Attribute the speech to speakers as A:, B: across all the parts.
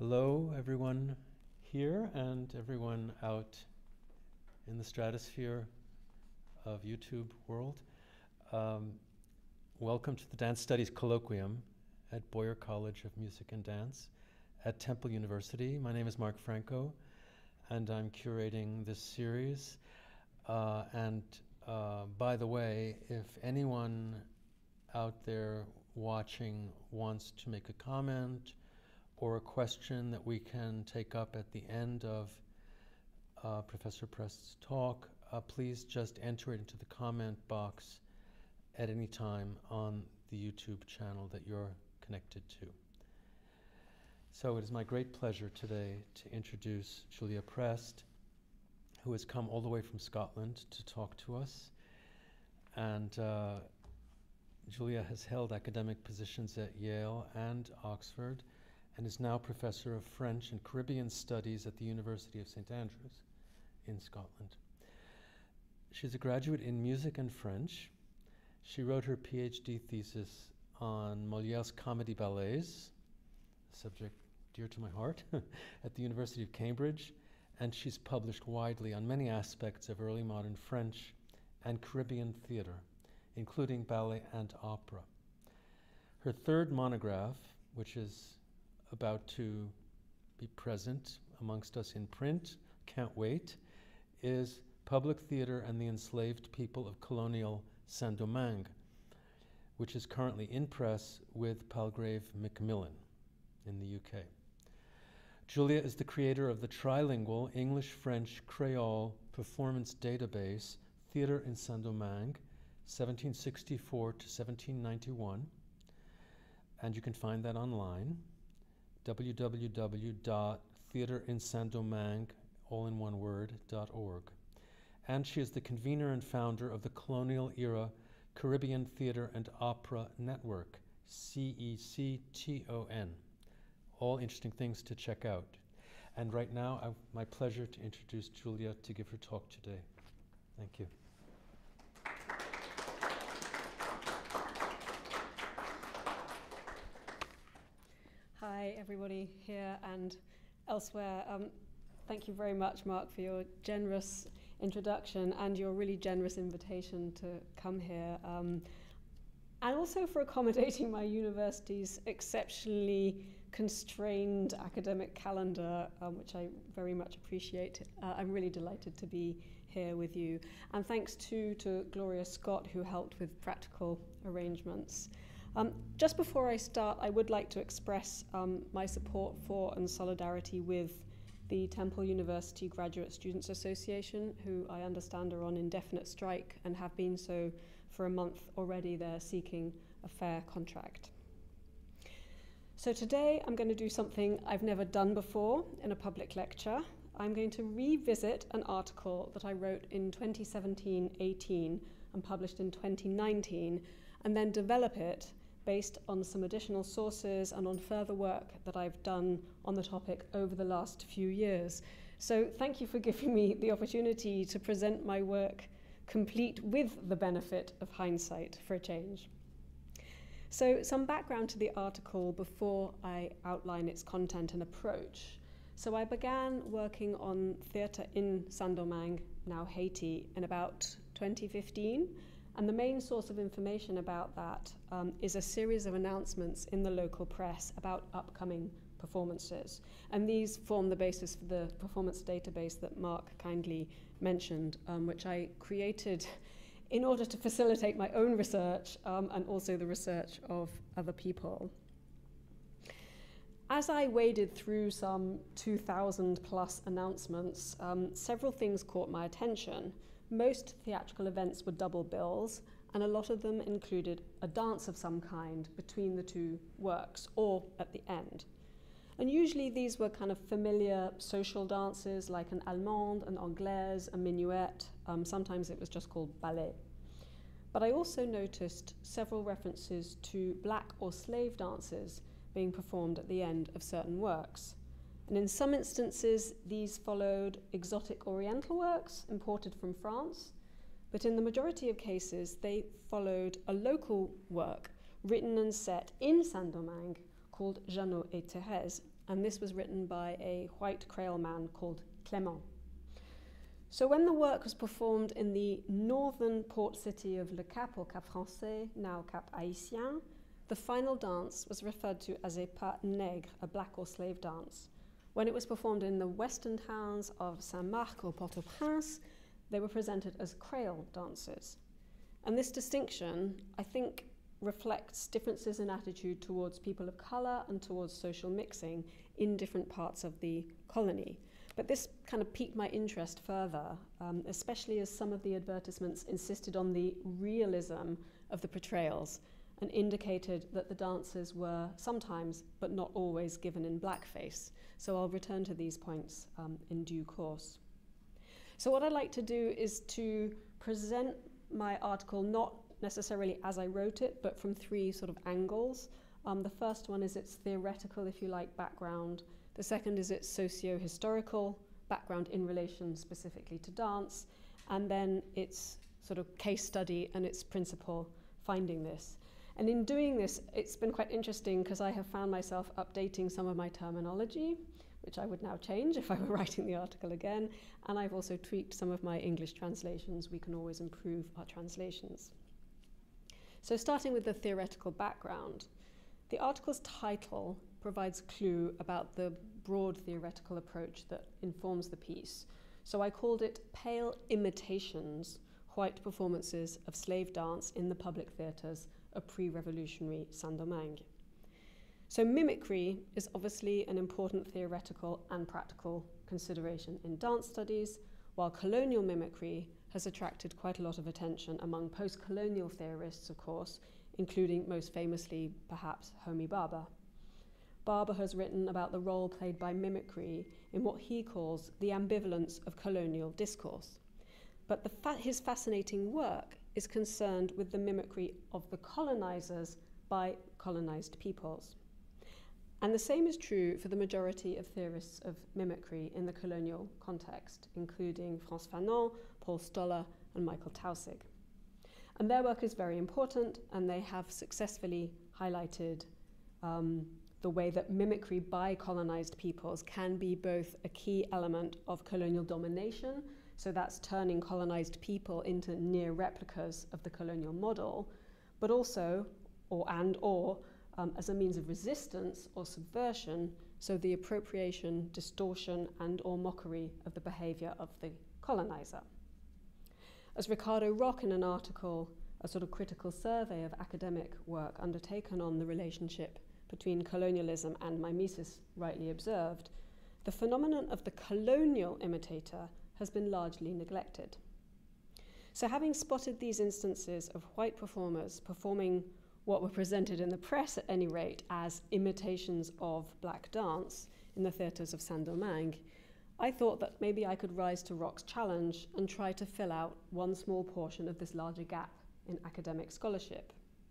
A: Hello, everyone here and everyone out in the stratosphere of YouTube world. Welcome to the Dance Studies Colloquium at Boyer College of Music and Dance at Temple University. My name is Mark Franco, and I'm curating this series. By the way, if anyone out there watching wants to make a comment or a question that we can take up at the end of Professor Prest's talk, please just enter it into the comment box at any time on the YouTube channel that you're connected to. So it is my great pleasure today to introduce Julia Prest, who has come all the way from Scotland to talk to us. And Julia has held academic positions at Yale and Oxford, and is now Professor of French and Caribbean Studies at the University of St. Andrews in Scotland. She's a graduate in music and French. She wrote her PhD thesis on Molière's comedy-ballets, a subject dear to my heart, at the University of Cambridge, and she's published widely on many aspects of early modern French and Caribbean theater, including ballet and opera. Her third monograph, which is about to be present amongst us in print, can't wait, is Public Theatre and the Enslaved People of Colonial Saint-Domingue, which is currently in press with Palgrave Macmillan in the UK. Julia is the creator of the trilingual English-French-Kreyòl performance database, Theatre in Saint-Domingue, 1764 to 1791, and you can find that online, www.theatreinsaintdomingue, all in one word, .org. And she is the convener and founder of the Colonial-Era Caribbean Theatre and Opera Network, CECTON. All interesting things to check out. And right now, my pleasure to introduce Julia to give her talk today. Thank you.
B: Hi, everybody here and elsewhere. Thank you very much, Mark, for your generous introduction and your really generous invitation to come here. And also for accommodating my university's exceptionally constrained academic calendar, which I very much appreciate. I'm really delighted to be here with you. And thanks too to Gloria Scott, who helped with practical arrangements. Just before I start, I would like to express my support for and solidarity with the Temple University Graduate Students Association, who I understand are on indefinite strike and have been so for a month already. They're seeking a fair contract. So today I'm going to do something I've never done before in a public lecture. I'm going to revisit an article that I wrote in 2017-18 and published in 2019, and then develop it based on some additional sources and on further work that I've done on the topic over the last few years. So thank you for giving me the opportunity to present my work complete with the benefit of hindsight for a change. So some background to the article before I outline its content and approach. So I began working on theatre in Saint-Domingue, now Haiti, in about 2015. And the main source of information about that is a series of announcements in the local press about upcoming performances. And these form the basis for the performance database that Mark kindly mentioned, which I created in order to facilitate my own research and also the research of other people. As I waded through some 2,000 plus announcements, several things caught my attention. Most theatrical events were double bills, and a lot of them included a dance of some kind between the two works, or at the end. And usually these were kind of familiar social dances like an allemande, an anglaise, a minuet. Sometimes it was just called ballet. But I also noticed several references to black or slave dances being performed at the end of certain works. And in some instances, these followed exotic oriental works imported from France, but in the majority of cases, they followed a local work written and set in Saint-Domingue called Jeannot et Thérèse, and this was written by a white Creole man called Clément. So when the work was performed in the northern port city of Le Cap, or Cap Français, now Cap Haïtien, the final dance was referred to as a pas nègre, a black or slave dance. When it was performed in the western towns of Saint-Marc or Port-au-Prince, they were presented as Kreyòl dances. And this distinction, I think, reflects differences in attitude towards people of colour and towards social mixing in different parts of the colony. But this kind of piqued my interest further, especially as some of the advertisements insisted on the realism of the portrayals and indicated that the dances were sometimes, but not always, given in blackface. So I'll return to these points in due course. So what I'd like to do is to present my article not necessarily as I wrote it, but from three sort of angles. The first one is its theoretical, if you like, background. The second is its socio-historical background in relation specifically to dance, and then its sort of case study and its principle finding this. And in doing this, it's been quite interesting because I have found myself updating some of my terminology, which I would now change if I were writing the article again, and I've also tweaked some of my English translations. We can always improve our translations. So starting with the theoretical background, the article's title provides clue about the broad theoretical approach that informs the piece. So I called it Pale Imitations, White Performances of Slave Dance in the Public Theatres of Pre-Revolutionary Saint-Domingue. So mimicry is obviously an important theoretical and practical consideration in dance studies, while colonial mimicry has attracted quite a lot of attention among post-colonial theorists, of course, including most famously, perhaps, Homi Bhabha. Bhabha has written about the role played by mimicry in what he calls the ambivalence of colonial discourse. But his fascinating work is concerned with the mimicry of the colonizers by colonized peoples. And the same is true for the majority of theorists of mimicry in the colonial context, including Frantz Fanon, Paul Stoller, and Michael Taussig. And their work is very important, and they have successfully highlighted the way that mimicry by colonized peoples can be both a key element of colonial domination, so that's turning colonized people into near replicas of the colonial model, but also, or as a means of resistance or subversion, so the appropriation, distortion, and or mockery of the behavior of the colonizer. As Ricardo Rock, in an article, a sort of critical survey of academic work undertaken on the relationship between colonialism and mimesis, rightly observed, the phenomenon of the colonial imitator has been largely neglected. So having spotted these instances of white performers performing what were presented in the press, at any rate, as imitations of black dance in the theatres of Saint-Domingue, I thought that maybe I could rise to Rock's challenge and try to fill out one small portion of this larger gap in academic scholarship.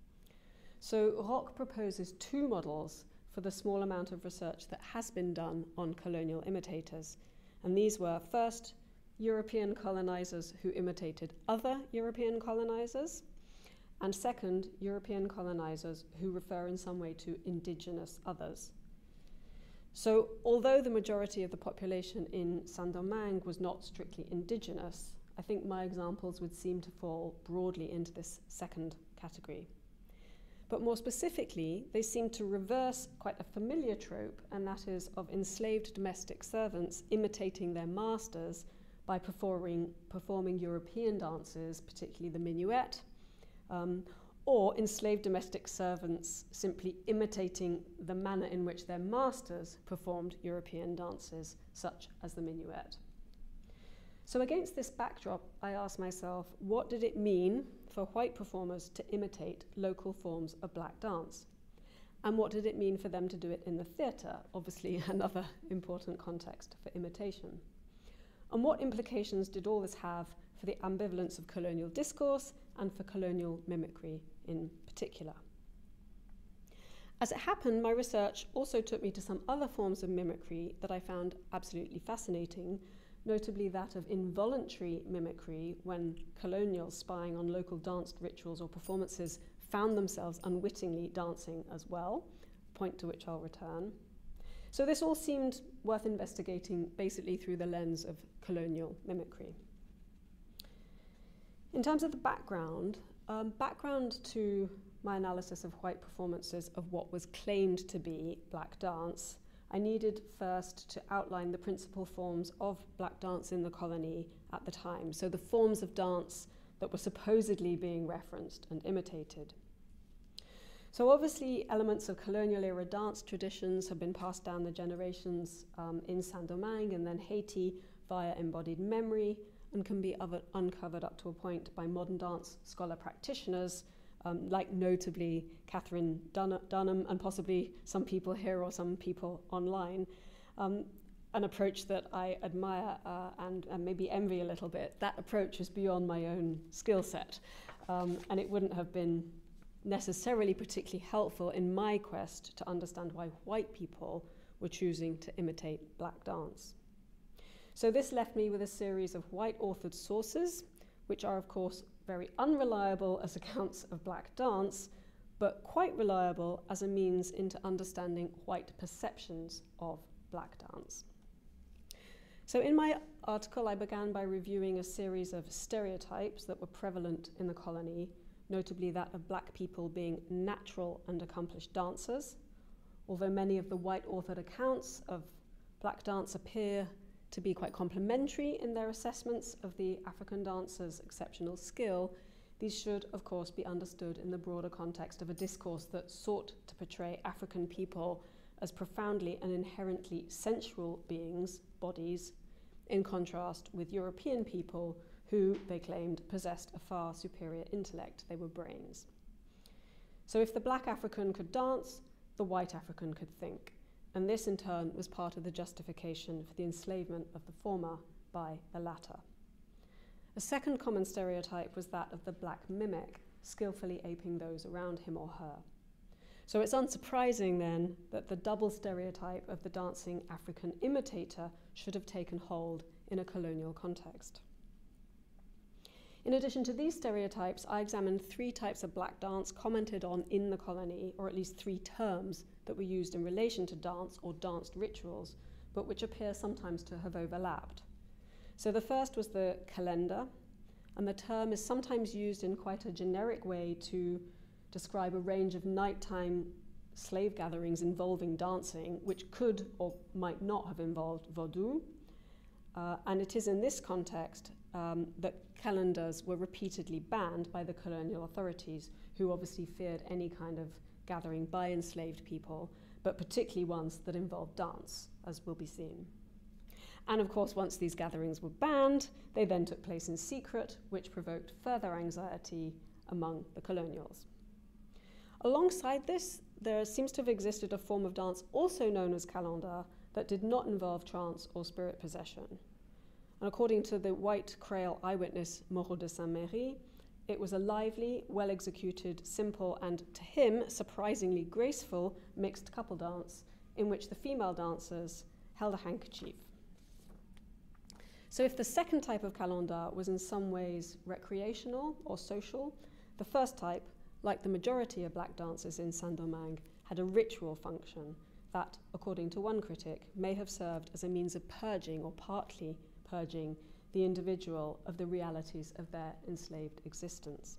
B: So Rock proposes two models for the small amount of research that has been done on colonial imitators. And these were, first, European colonizers who imitated other European colonizers, and second, European colonizers who refer in some way to indigenous others. So although the majority of the population in Saint-Domingue was not strictly indigenous, I think my examples would seem to fall broadly into this second category. But more specifically, they seem to reverse quite a familiar trope, and that is of enslaved domestic servants imitating their masters by performing European dances, particularly the minuet, or enslaved domestic servants simply imitating the manner in which their masters performed European dances, such as the minuet. So against this backdrop, I asked myself, what did it mean for white performers to imitate local forms of black dance? And what did it mean for them to do it in the theatre? Obviously, another important context for imitation. And what implications did all this have for the ambivalence of colonial discourse and for colonial mimicry in particular? As it happened, my research also took me to some other forms of mimicry that I found absolutely fascinating, notably that of involuntary mimicry, when colonials spying on local dance rituals or performances found themselves unwittingly dancing as well, point to which I'll return. So this all seemed worth investigating basically through the lens of colonial mimicry. In terms of the background to my analysis of white performances of what was claimed to be black dance, I needed first to outline the principal forms of black dance in the colony at the time, so the forms of dance that were supposedly being referenced and imitated. So obviously elements of colonial-era dance traditions have been passed down the generations in Saint-Domingue and then Haiti via embodied memory and can be uncovered up to a point by modern dance scholar practitioners, like notably Catherine Dunham and possibly some people here or some people online. An approach that I admire and maybe envy a little bit. That approach is beyond my own skill set, and it wouldn't have been necessarily particularly helpful in my quest to understand why white people were choosing to imitate black dance. So this left me with a series of white-authored sources, which are, of course, very unreliable as accounts of black dance, but quite reliable as a means into understanding white perceptions of black dance. So in my article, I began by reviewing a series of stereotypes that were prevalent in the colony, notably that of black people being natural and accomplished dancers, although many of the white-authored accounts of black dance appear to be quite complementary in their assessments of the African dancer's exceptional skill. These should, of course, be understood in the broader context of a discourse that sought to portray African people as profoundly and inherently sensual beings, bodies, in contrast with European people who, they claimed, possessed a far superior intellect. They were brains. So if the black African could dance, the white African could think. And this, in turn, was part of the justification for the enslavement of the former by the latter. A second common stereotype was that of the black mimic, skillfully aping those around him or her. So it's unsurprising, then, that the double stereotype of the dancing African imitator should have taken hold in a colonial context. In addition to these stereotypes, I examined 3 types of black dance commented on in the colony, or at least 3 terms that were used in relation to dance or danced rituals, but which appear sometimes to have overlapped. So the first was the calendar, and the term is sometimes used in quite a generic way to describe a range of nighttime slave gatherings involving dancing, which could or might not have involved vaudou. And it is in this context that calendars were repeatedly banned by the colonial authorities, who obviously feared any kind of gathering by enslaved people, but particularly ones that involved dance, as will be seen. And of course, once these gatherings were banned, they then took place in secret, which provoked further anxiety among the colonials. Alongside this, there seems to have existed a form of dance also known as calendar that did not involve trance or spirit possession. And according to the white Kreyòl eyewitness Moreau de Saint-Méry, it was a lively, well-executed, simple, and to him, surprisingly graceful mixed couple dance in which the female dancers held a handkerchief. So if the second type of calendar was in some ways recreational or social, the first type, like the majority of black dancers in Saint-Domingue, had a ritual function that, according to one critic, may have served as a means of purging or partly purging the individual of the realities of their enslaved existence.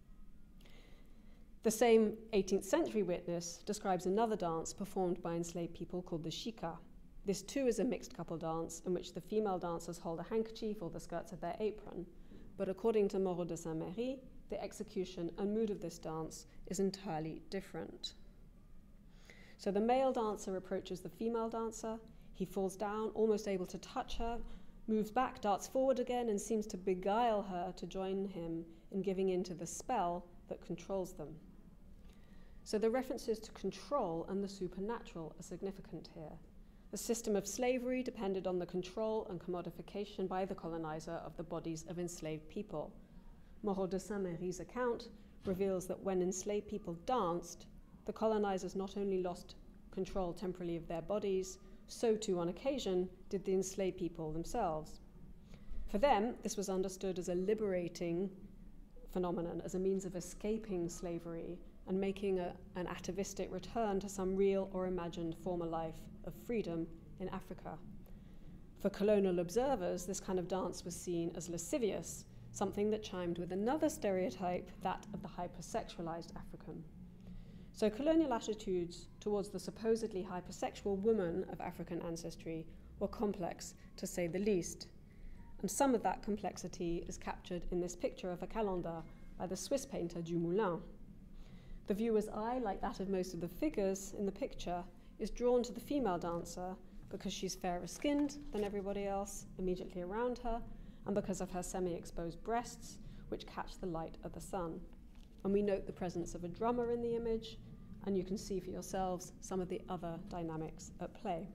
B: The same 18th century witness describes another dance performed by enslaved people called the chica. This too is a mixed couple dance in which the female dancers hold a handkerchief or the skirts of their apron, but according to Moreau de Saint-Méry, the execution and mood of this dance is entirely different. So the male dancer approaches the female dancer, he falls down, almost able to touch her, moves back, darts forward again, and seems to beguile her to join him in giving in to the spell that controls them. So the references to control and the supernatural are significant here. The system of slavery depended on the control and commodification by the colonizer of the bodies of enslaved people. Moreau de Saint-Méry's account reveals that when enslaved people danced, the colonizers not only lost control temporarily of their bodies, so too on occasion did the enslaved people themselves. For them, this was understood as a liberating phenomenon, as a means of escaping slavery and making an atavistic return to some real or imagined former life of freedom in Africa. For colonial observers, this kind of dance was seen as lascivious, something that chimed with another stereotype, that of the hypersexualized African. So colonial attitudes towards the supposedly hypersexual woman of African ancestry were complex, to say the least. And some of that complexity is captured in this picture of a calendar by the Swiss painter Dumoulin. The viewer's eye, like that of most of the figures in the picture, is drawn to the female dancer because she's fairer skinned than everybody else immediately around her, and because of her semi-exposed breasts, which catch the light of the sun. And we note the presence of a drummer in the image, and you can see for yourselves some of the other dynamics at play.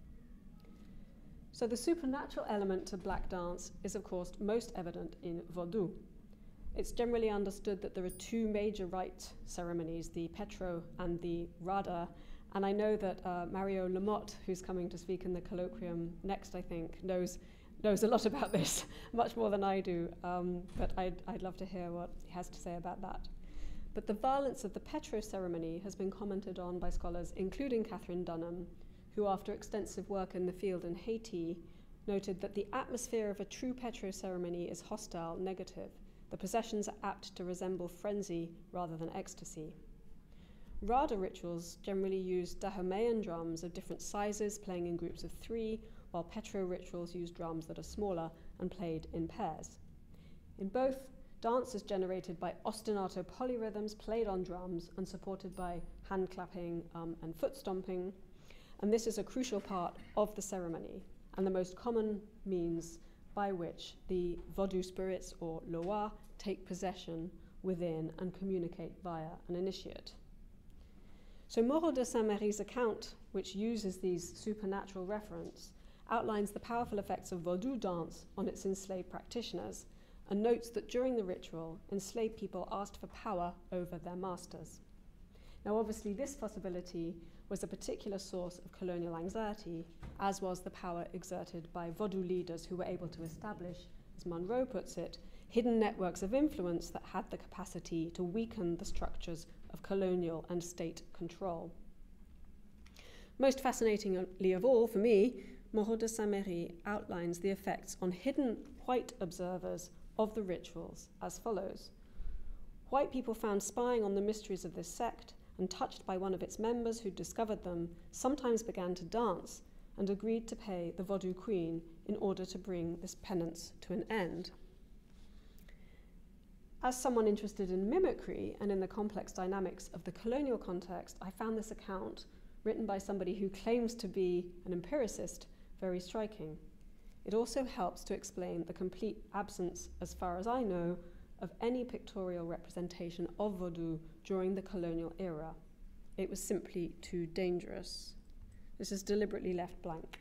B: So the supernatural element to black dance is, of course, most evident in vaudou. It's generally understood that there are two major rite ceremonies, the Petro and the Rada, and I know that Mario Lamotte, who's coming to speak in the colloquium next, I think, knows a lot about this, much more than I do, but I'd love to hear what he has to say about that. But the violence of the Petro ceremony has been commented on by scholars, including Catherine Dunham, who, after extensive work in the field in Haiti, noted that the atmosphere of a true Petro ceremony is hostile, negative. The processions are apt to resemble frenzy rather than ecstasy. Rada rituals generally use Dahomean drums of different sizes, playing in groups of 3, while Petro rituals use drums that are smaller and played in pairs. In both, dance is generated by ostinato polyrhythms played on drums and supported by hand clapping and foot stomping. And this is a crucial part of the ceremony and the most common means by which the vaudou spirits, or loa, take possession within and communicate via an initiate. So Moreau de Saint-Méry's account, which uses these supernatural reference, outlines the powerful effects of vaudou dance on its enslaved practitioners and notes that during the ritual, enslaved people asked for power over their masters. Now, obviously, this possibility was a particular source of colonial anxiety, as was the power exerted by vaudou leaders who were able to establish, as Monroe puts it, hidden networks of influence that had the capacity to weaken the structures of colonial and state control. Most fascinatingly of all, for me, Moreau de Saint-Méry outlines the effects on hidden white observers of the rituals as follows. White people found spying on the mysteries of this sect and touched by one of its members who discovered them, sometimes began to dance and agreed to pay the vaudou queen in order to bring this penance to an end. As someone interested in mimicry and in the complex dynamics of the colonial context, I found this account, written by somebody who claims to be an empiricist, very striking. It also helps to explain the complete absence, as far as I know, of any pictorial representation of vaudou during the colonial era. It was simply too dangerous. This is deliberately left blank.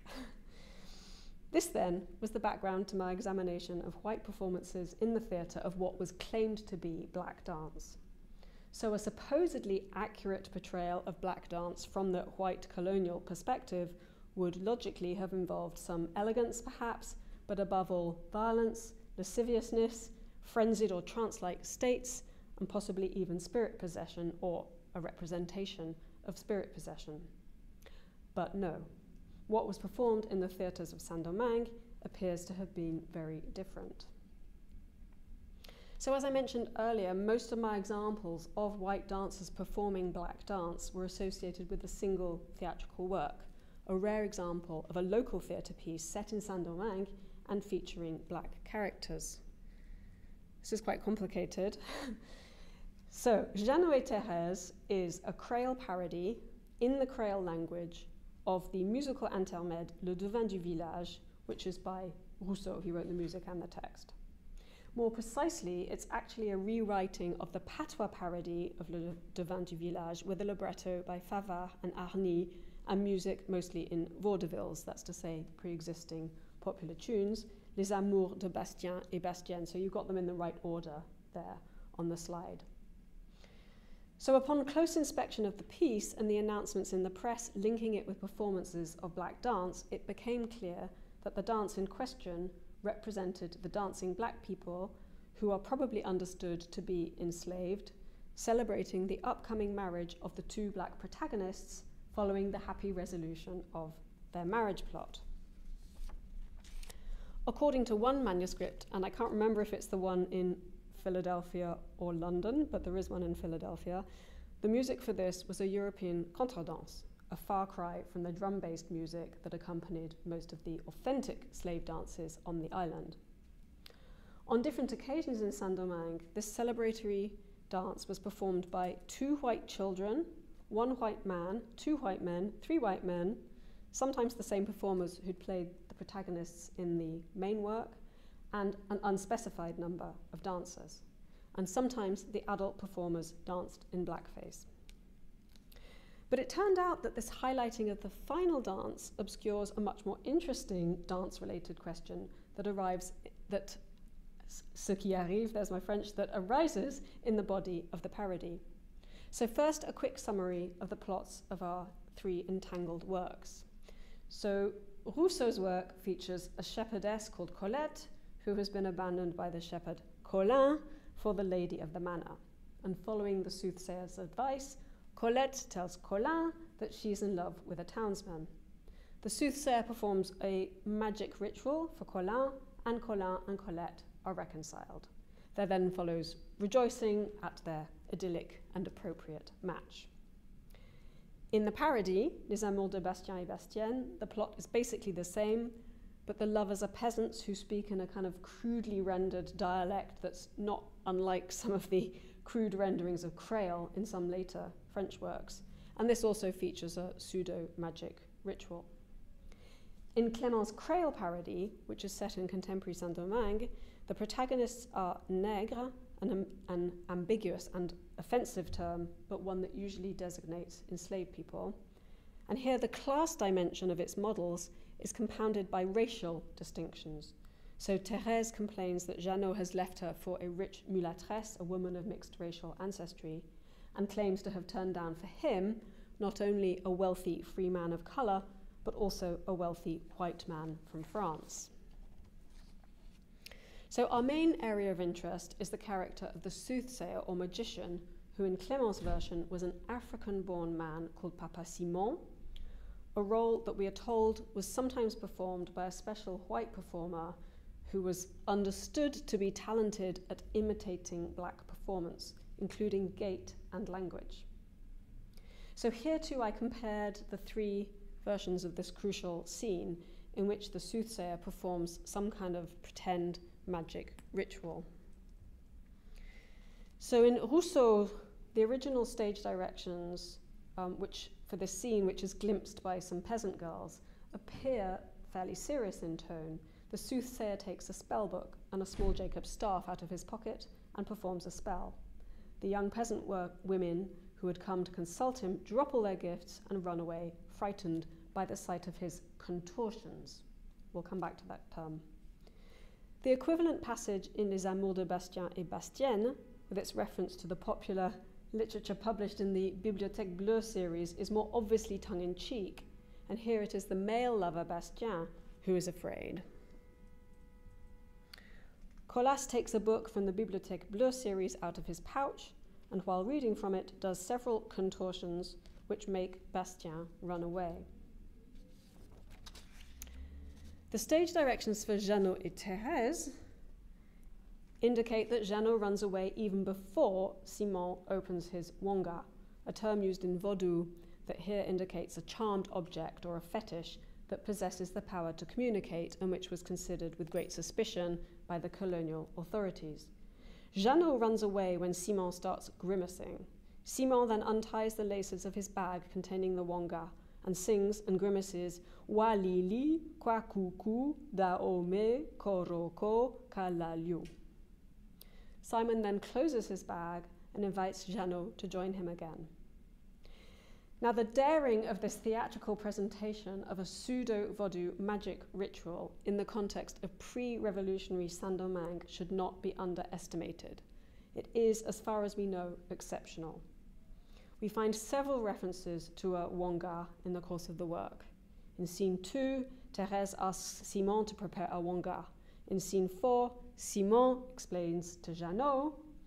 B: This then was the background to my examination of white performances in the theatre of what was claimed to be black dance. So a supposedly accurate portrayal of black dance from the white colonial perspective would logically have involved some elegance perhaps, but above all violence, lasciviousness, frenzied or trance-like states, and possibly even spirit possession or a representation of spirit possession. But no, what was performed in the theatres of Saint-Domingue appears to have been very different. So as I mentioned earlier, most of my examples of white dancers performing black dance were associated with a single theatrical work, a rare example of a local theatre piece set in Saint-Domingue and featuring black characters. This is quite complicated. So, Jeannot et Thérèse is a Kreyòl parody in the Kreyòl language of the musical intermède Le Devin du Village, which is by Rousseau. He wrote the music and the text. More precisely, it's actually a rewriting of the patois parody of Le Devin du Village with a libretto by Favart and Arny and music mostly in vaudevilles, that's to say pre-existing popular tunes, Les Amours de Bastien et Bastienne. So you got them in the right order there on the slide. So upon close inspection of the piece and the announcements in the press linking it with performances of black dance, it became clear that the dance in question represented the dancing black people who are probably understood to be enslaved, celebrating the upcoming marriage of the two black protagonists following the happy resolution of their marriage plot. According to one manuscript, and I can't remember if it's the one in Philadelphia or London, but there is one in Philadelphia, the music for this was a European contradance, a far cry from the drum-based music that accompanied most of the authentic slave dances on the island. On different occasions in Saint-Domingue, this celebratory dance was performed by 2 white children, 1 white man, 2 white men, 3 white men, sometimes the same performers who'd played the protagonists in the main work, and an unspecified number of dancers. And sometimes the adult performers danced in blackface. But it turned out that this highlighting of the final dance obscures a much more interesting dance-related question that ce qui arrive, there's my French, that arises in the body of the parody. So first, a quick summary of the plots of our 3 entangled works. So Rousseau's work features a shepherdess called Colette, who has been abandoned by the shepherd Colin for the lady of the manor. And following the soothsayer's advice, Colette tells Colin that she's in love with a townsman. The soothsayer performs a magic ritual for Colin, and Colin and Colette are reconciled. There then follows rejoicing at their idyllic and appropriate match. In the parody, Les Amours de Bastien et Bastienne, the plot is basically the same, but the lovers are peasants who speak in a kind of crudely rendered dialect that's not unlike some of the crude renderings of Kreyòl in some later French works. And this also features a pseudo-magic ritual. In Clément's Kreyòl parody, which is set in contemporary Saint-Domingue, the protagonists are nègres, an ambiguous and offensive term, but one that usually designates enslaved people. And here the class dimension of its models is compounded by racial distinctions. So Thérèse complains that Jeannot has left her for a rich mulâtresse, a woman of mixed racial ancestry, and claims to have turned down for him not only a wealthy free man of colour, but also a wealthy white man from France. So our main area of interest is the character of the soothsayer or magician, who in Clément's version was an African-born man called Papa Simon, a role that we are told was sometimes performed by a special white performer who was understood to be talented at imitating black performance, including gait and language. So here too I compared the 3 versions of this crucial scene in which the soothsayer performs some kind of pretend magic ritual. So in Rousseau, the original stage directions, which for this scene, which is glimpsed by some peasant girls, appear fairly serious in tone. The soothsayer takes a spell book and a small Jacob's staff out of his pocket and performs a spell. The young peasant women who had come to consult him drop all their gifts and run away, frightened by the sight of his contortions. We'll come back to that term. The equivalent passage in Les Amours de Bastien et Bastienne, with its reference to the popular literature published in the Bibliothèque Bleue series, is more obviously tongue-in-cheek, and here it is the male lover Bastien who is afraid. Colas takes a book from the Bibliothèque Bleue series out of his pouch, and while reading from it does several contortions which make Bastien run away. The stage directions for Jeannot et Thérèse indicate that Jeannot runs away even before Simon opens his wonga, a term used in Vodou that here indicates a charmed object or a fetish that possesses the power to communicate and which was considered with great suspicion by the colonial authorities. Jeannot runs away when Simon starts grimacing. Simon then unties the laces of his bag containing the wonga and sings and grimaces wa lili kwa kuku da ome koroko kalalyu. Simon then closes his bag and invites Jeannot to join him again. Now, the daring of this theatrical presentation of a pseudo-Vodou magic ritual in the context of pre-revolutionary Saint-Domingue should not be underestimated. It is, as far as we know, exceptional. We find several references to a wonga in the course of the work. In scene 2, Thérèse asks Simon to prepare a wonga. In scene 4, Simon explains to Jeannot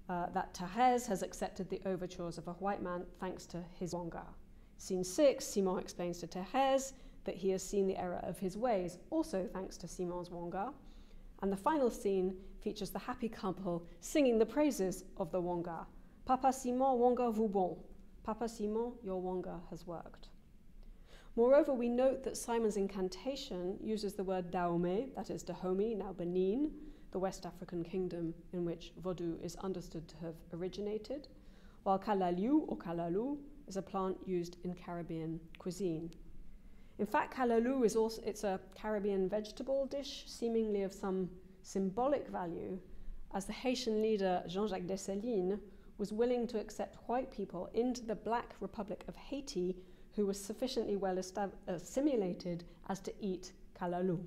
B: that Thérèse has accepted the overtures of a white man thanks to his wonga. Scene 6, Simon explains to Thérèse that he has seen the error of his ways, also thanks to Simon's wonga. And the final scene features the happy couple singing the praises of the wonga. Papa Simon, wonga vous bon. Papa Simon, your wonga has worked. Moreover, we note that Simon's incantation uses the word Dahomey, that is Dahomey, now Benin, the West African kingdom in which Vodou is understood to have originated, while Callalou or Callalou is a plant used in Caribbean cuisine. In fact, Callalou is also, it's a Caribbean vegetable dish, seemingly of some symbolic value, as the Haitian leader Jean-Jacques Dessalines was willing to accept white people into the Black Republic of Haiti who was sufficiently well assimilated as to eat Callalou.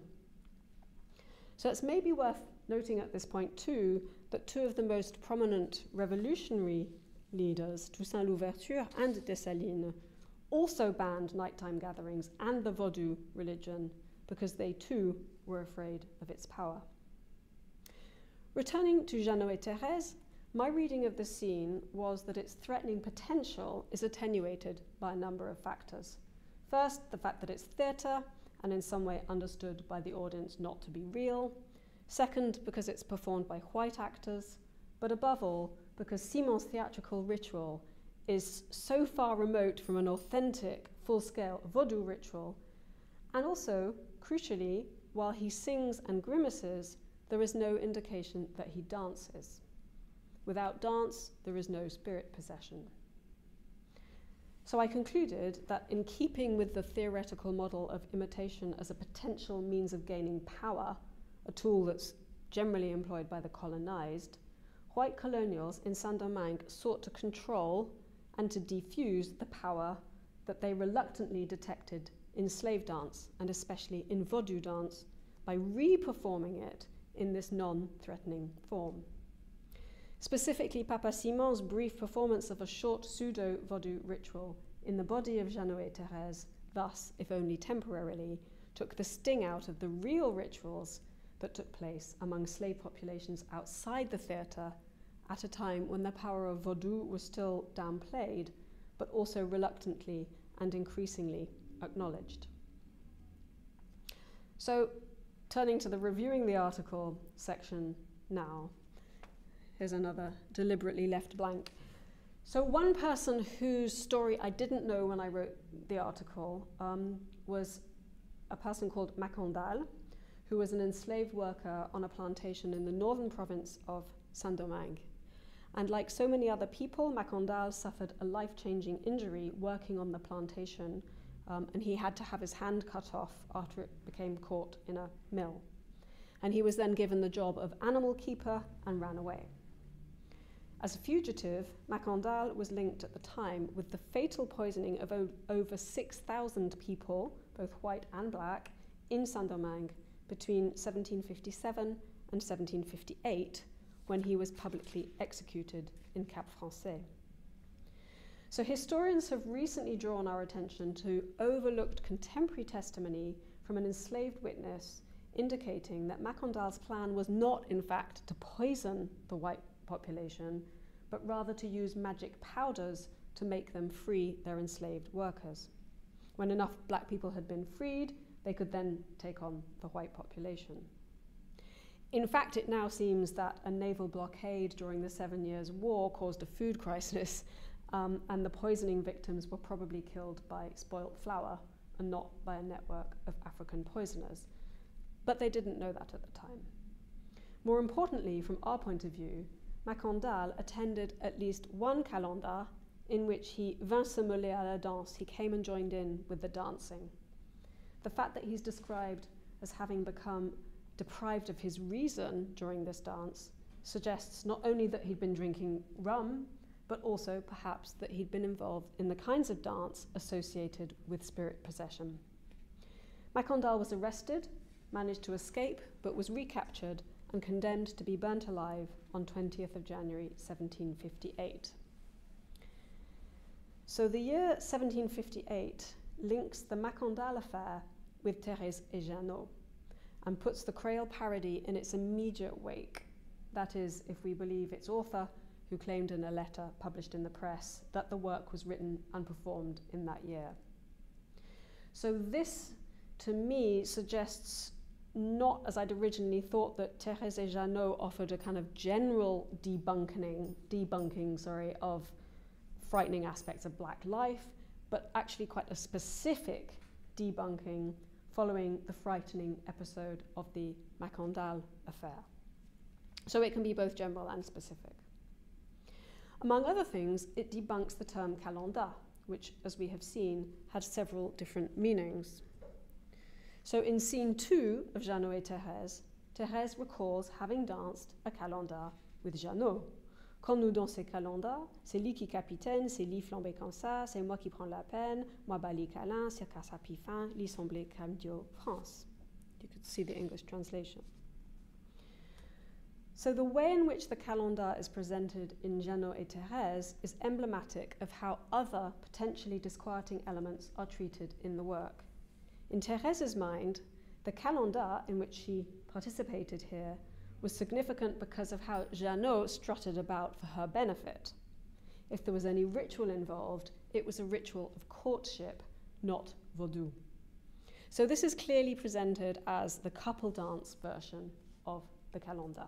B: So it's maybe worth noting at this point too that two of the most prominent revolutionary leaders, Toussaint Louverture and Dessalines, also banned nighttime gatherings and the Vodou religion because they too were afraid of its power. Returning to Jeannot et Thérèse, my reading of the scene was that its threatening potential is attenuated by a number of factors. First, the fact that it's theatre and in some way understood by the audience not to be real. Second, because it's performed by white actors. But above all, because Simon's theatrical ritual is so far remote from an authentic, full-scale Vodou ritual. And also, crucially, while he sings and grimaces, there is no indication that he dances. Without dance, there is no spirit possession. So I concluded that in keeping with the theoretical model of imitation as a potential means of gaining power, a tool that's generally employed by the colonized, white colonials in Saint-Domingue sought to control and to defuse the power that they reluctantly detected in slave dance, and especially in Vodou dance, by re-performing it in this non-threatening form. Specifically, Papa Simon's brief performance of a short pseudo-Vodou ritual in the body of Jeannot et Thérèse, thus, if only temporarily, took the sting out of the real rituals that took place among slave populations outside the theatre at a time when the power of Vodou was still downplayed, but also reluctantly and increasingly acknowledged. So, turning to the reviewing the article section now, here's another deliberately left blank. So one person whose story I didn't know when I wrote the article was a person called Macandal, who was an enslaved worker on a plantation in the northern province of Saint-Domingue. And like so many other people, Macandal suffered a life-changing injury working on the plantation, and he had to have his hand cut off after it became caught in a mill. And he was then given the job of animal keeper and ran away. As a fugitive, Macandal was linked at the time with the fatal poisoning of over 6,000 people, both white and black, in Saint-Domingue between 1757 and 1758, when he was publicly executed in Cap Français. So historians have recently drawn our attention to overlooked contemporary testimony from an enslaved witness indicating that Macandal's plan was not, in fact, to poison the white population, but rather to use magic powders to make them free their enslaved workers. When enough black people had been freed, they could then take on the white population. In fact, it now seems that a naval blockade during the 7 Years' War caused a food crisis, and the poisoning victims were probably killed by spoilt flour and not by a network of African poisoners. But they didn't know that at the time. More importantly, from our point of view, Macandal attended at least one calenda in which he vint se mêler à la danse. He came and joined in with the dancing. The fact that he's described as having become deprived of his reason during this dance suggests not only that he'd been drinking rum, but also perhaps that he'd been involved in the kinds of dance associated with spirit possession. Macandal was arrested, managed to escape, but was recaptured and condemned to be burnt alive on 20th of January 1758. So the year 1758 links the Macandal affair with Thérèse et Jeannot and puts the Kreyòl parody in its immediate wake. That is, if we believe its author, who claimed in a letter published in the press that the work was written and performed in that year. So this, to me, suggests not, as I'd originally thought, that Thérèse et Jeannot offered a kind of general debunking of frightening aspects of Black life, but actually quite a specific debunking following the frightening episode of the Mackandal affair. So it can be both general and specific. Among other things, it debunks the term calendar, which, as we have seen, had several different meanings. So in scene 2 of Jeannot et Thérèse, Thérèse recalls having danced a calendar with Jeannot. Quand nous dansons calendar, c'est lui qui capitaine, c'est lui flambé comme ça, c'est moi qui prends la peine, moi bali câlin, circa sa pifin, lui semblé camdio France. You could see the English translation. So the way in which the calendar is presented in Jeannot et Thérèse is emblematic of how other potentially disquieting elements are treated in the work. In Thérèse's mind, the calendar in which she participated here was significant because of how Jeannot strutted about for her benefit. If there was any ritual involved, it was a ritual of courtship, not vaudou. So this is clearly presented as the couple dance version of the calendar.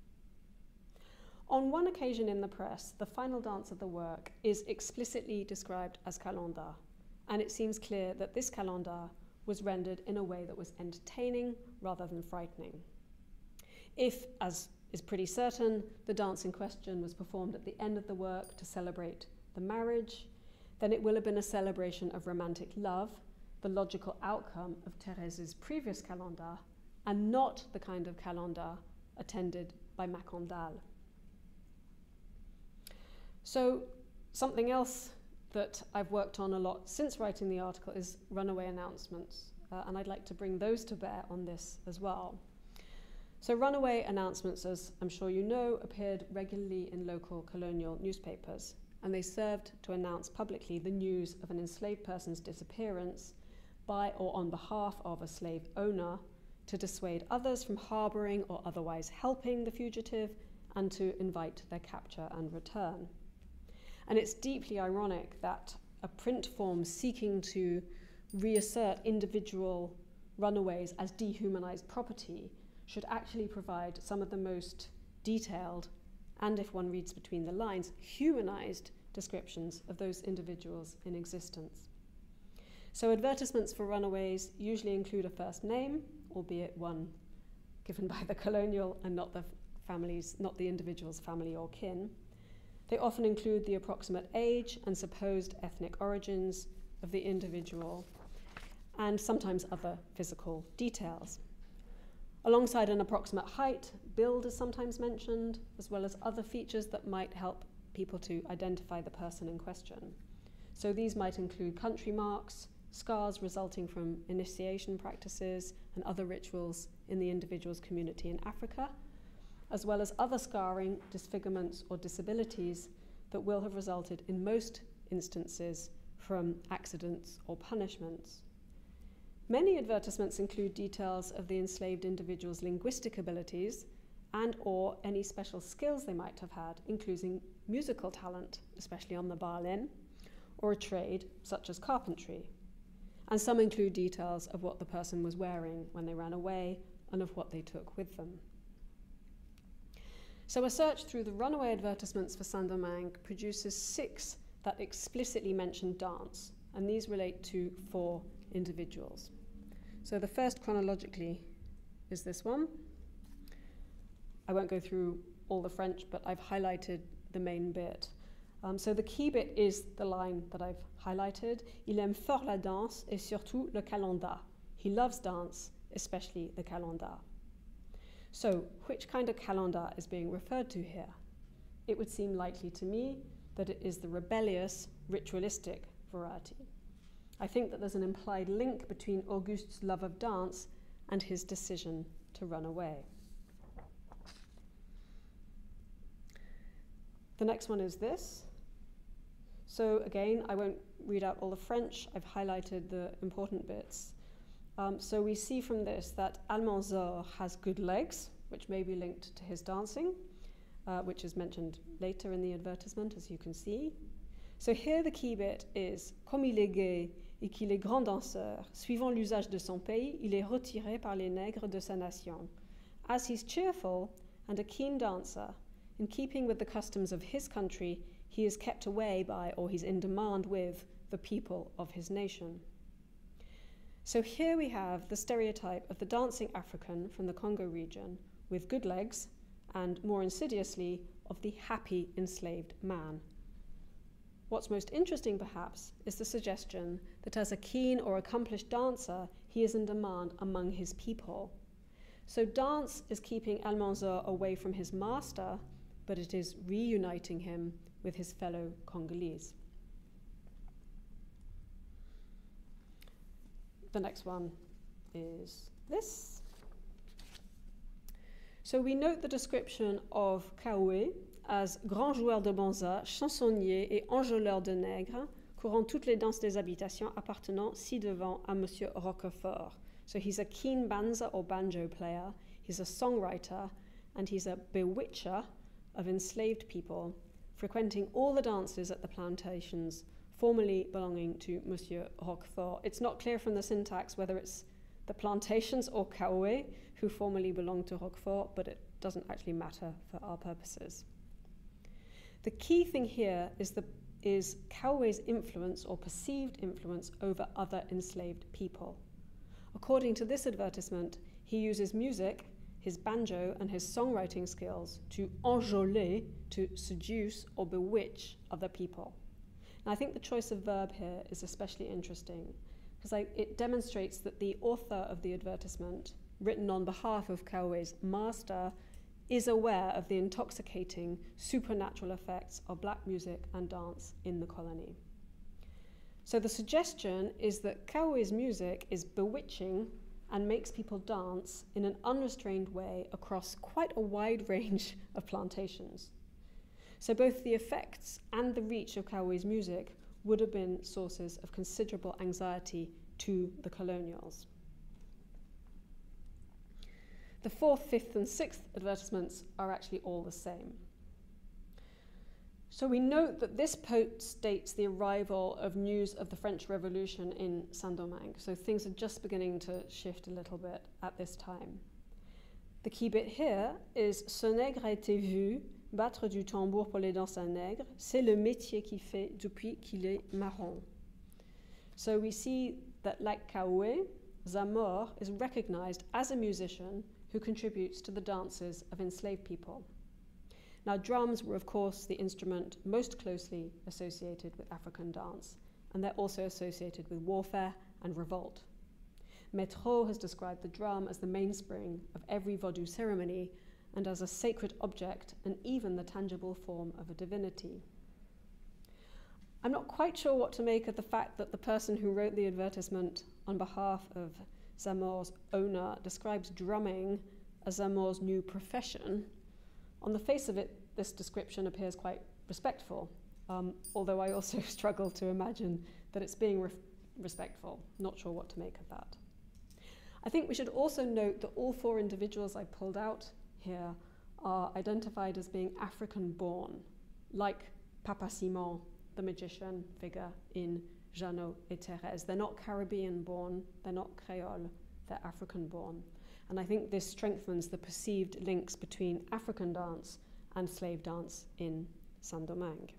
B: On one occasion in the press, the final dance of the work is explicitly described as calendar, and it seems clear that this calendar was rendered in a way that was entertaining rather than frightening. If, as is pretty certain, the dance in question was performed at the end of the work to celebrate the marriage, then it will have been a celebration of romantic love, the logical outcome of Thérèse's previous calendar, and not the kind of calendar attended by Mackandal. So something else that I've worked on a lot since writing the article is runaway announcements, and I'd like to bring those to bear on this as well. So runaway announcements, as I'm sure you know, appeared regularly in local colonial newspapers, and they served to announce publicly the news of an enslaved person's disappearance by or on behalf of a slave owner to dissuade others from harboring or otherwise helping the fugitive and to invite their capture and return. And it's deeply ironic that a print form seeking to reassert individual runaways as dehumanized property should actually provide some of the most detailed, and if one reads between the lines, humanized descriptions of those individuals in existence. So advertisements for runaways usually include a first name, albeit one given by the colonial and not the individual's family or kin. They often include the approximate age and supposed ethnic origins of the individual, and sometimes other physical details. Alongside an approximate height, build is sometimes mentioned, as well as other features that might help people to identify the person in question. So these might include country marks, scars resulting from initiation practices and other rituals in the individual's community in Africa, as well as other scarring, disfigurements, or disabilities that will have resulted in most instances from accidents or punishments. Many advertisements include details of the enslaved individual's linguistic abilities and or any special skills they might have had, including musical talent, especially on the violin, or a trade such as carpentry. And some include details of what the person was wearing when they ran away and of what they took with them. So a search through the runaway advertisements for Saint-Domingue produces 6 that explicitly mention dance, and these relate to 4 individuals. So the first chronologically is this one. I won't go through all the French, but I've highlighted the main bit. So the key bit is the line that I've highlighted. Il aime fort la danse et surtout le calendar. He loves dance, especially the calendar. So which kind of calendar is being referred to here? It would seem likely to me that it is the rebellious, ritualistic variety. I think that there's an implied link between Auguste's love of dance and his decision to run away. The next one is this. So again, I won't read out all the French. I've highlighted the important bits. So we see from this that Almanzor has good legs, which may be linked to his dancing, which is mentioned later in the advertisement, as you can see. So here the key bit is « Comme il est gai et qu'il est grand danseur, suivant l'usage de son pays, il est retiré par les nègres de sa nation. As he's cheerful and a keen dancer, in keeping with the customs of his country, he is kept away by, or he's in demand with, the people of his nation." So here we have the stereotype of the dancing African from the Congo region with good legs, and more insidiously, of the happy enslaved man. What's most interesting, perhaps, is the suggestion that as a keen or accomplished dancer, he is in demand among his people. So dance is keeping Almanzor away from his master, but it is reuniting him with his fellow Congolese. The next one is this. So we note the description of Kaoué as grand joueur de banza, chansonnier et enjôleur de nègres, courant toutes les danses des habitations appartenant ci-devant à Monsieur Roquefort. So he's a keen banza or banjo player, he's a songwriter, and he's a bewitcher of enslaved people, frequenting all the dances at the plantations formerly belonging to Monsieur Roquefort. It's not clear from the syntax whether it's the plantations or Kaoué who formerly belonged to Roquefort, but it doesn't actually matter for our purposes. The key thing here is Kaoué's influence or perceived influence over other enslaved people. According to this advertisement, he uses music, his banjo and his songwriting skills to enjôler, to seduce or bewitch other people. And I think the choice of verb here is especially interesting because it demonstrates that the author of the advertisement, written on behalf of Kaoué's master, is aware of the intoxicating supernatural effects of black music and dance in the colony. So the suggestion is that Kaoué's music is bewitching and makes people dance in an unrestrained way across quite a wide range of plantations. So both the effects and the reach of Kaoué's music would have been sources of considerable anxiety to the colonials. The fourth, fifth, and sixth advertisements are actually all the same. So we note that this postdates the arrival of news of the French Revolution in Saint-Domingue. So things are just beginning to shift a little bit at this time. The key bit here is « Ce nègre a été vu battre du tambour pour les danses à nègres. C'est le métier qu'il fait depuis qu'il est marron." So we see that, like Kaoué, Zamor is recognized as a musician who contributes to the dances of enslaved people. Now, drums were, of course, the instrument most closely associated with African dance, and they're also associated with warfare and revolt. Métro has described the drum as the mainspring of every Vodou ceremony and as a sacred object and even the tangible form of a divinity. I'm not quite sure what to make of the fact that the person who wrote the advertisement on behalf of Zamor's owner describes drumming as Zamor's new profession. On the face of it, this description appears quite respectful, although I also struggle to imagine that it's being respectful. Not sure what to make of that. I think we should also note that all four individuals I pulled out here are identified as being African-born, like Papa Simon, the magician figure in Jeannot et Thérèse. They're not Caribbean-born, they're not Kreyòl, they're African-born. And I think this strengthens the perceived links between African dance and slave dance in Saint-Domingue.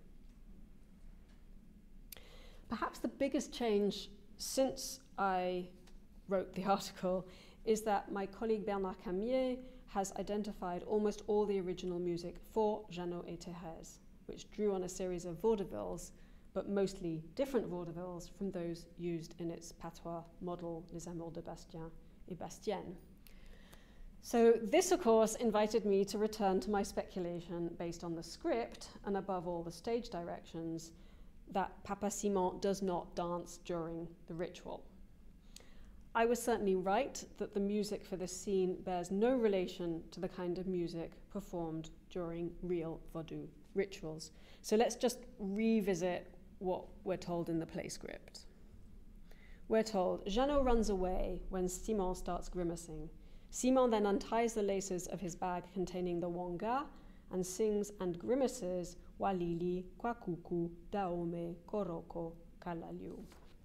B: Perhaps the biggest change since I wrote the article is that my colleague Bernard Camier has identified almost all the original music for Jeannot et Thérèse, which drew on a series of vaudevilles, but mostly different vaudevilles from those used in its patois model, Les Amours de Bastien et Bastienne. So this, of course, invited me to return to my speculation based on the script and above all the stage directions that Papa Simon does not dance during the ritual. I was certainly right that the music for this scene bears no relation to the kind of music performed during real Vodou rituals. So let's just revisit what we're told in the play script. We're told, Jeannot runs away when Simon starts grimacing. Simon then unties the laces of his bag containing the wonga and sings and grimaces walili, kwakuku, daome, koroko, kalaliu.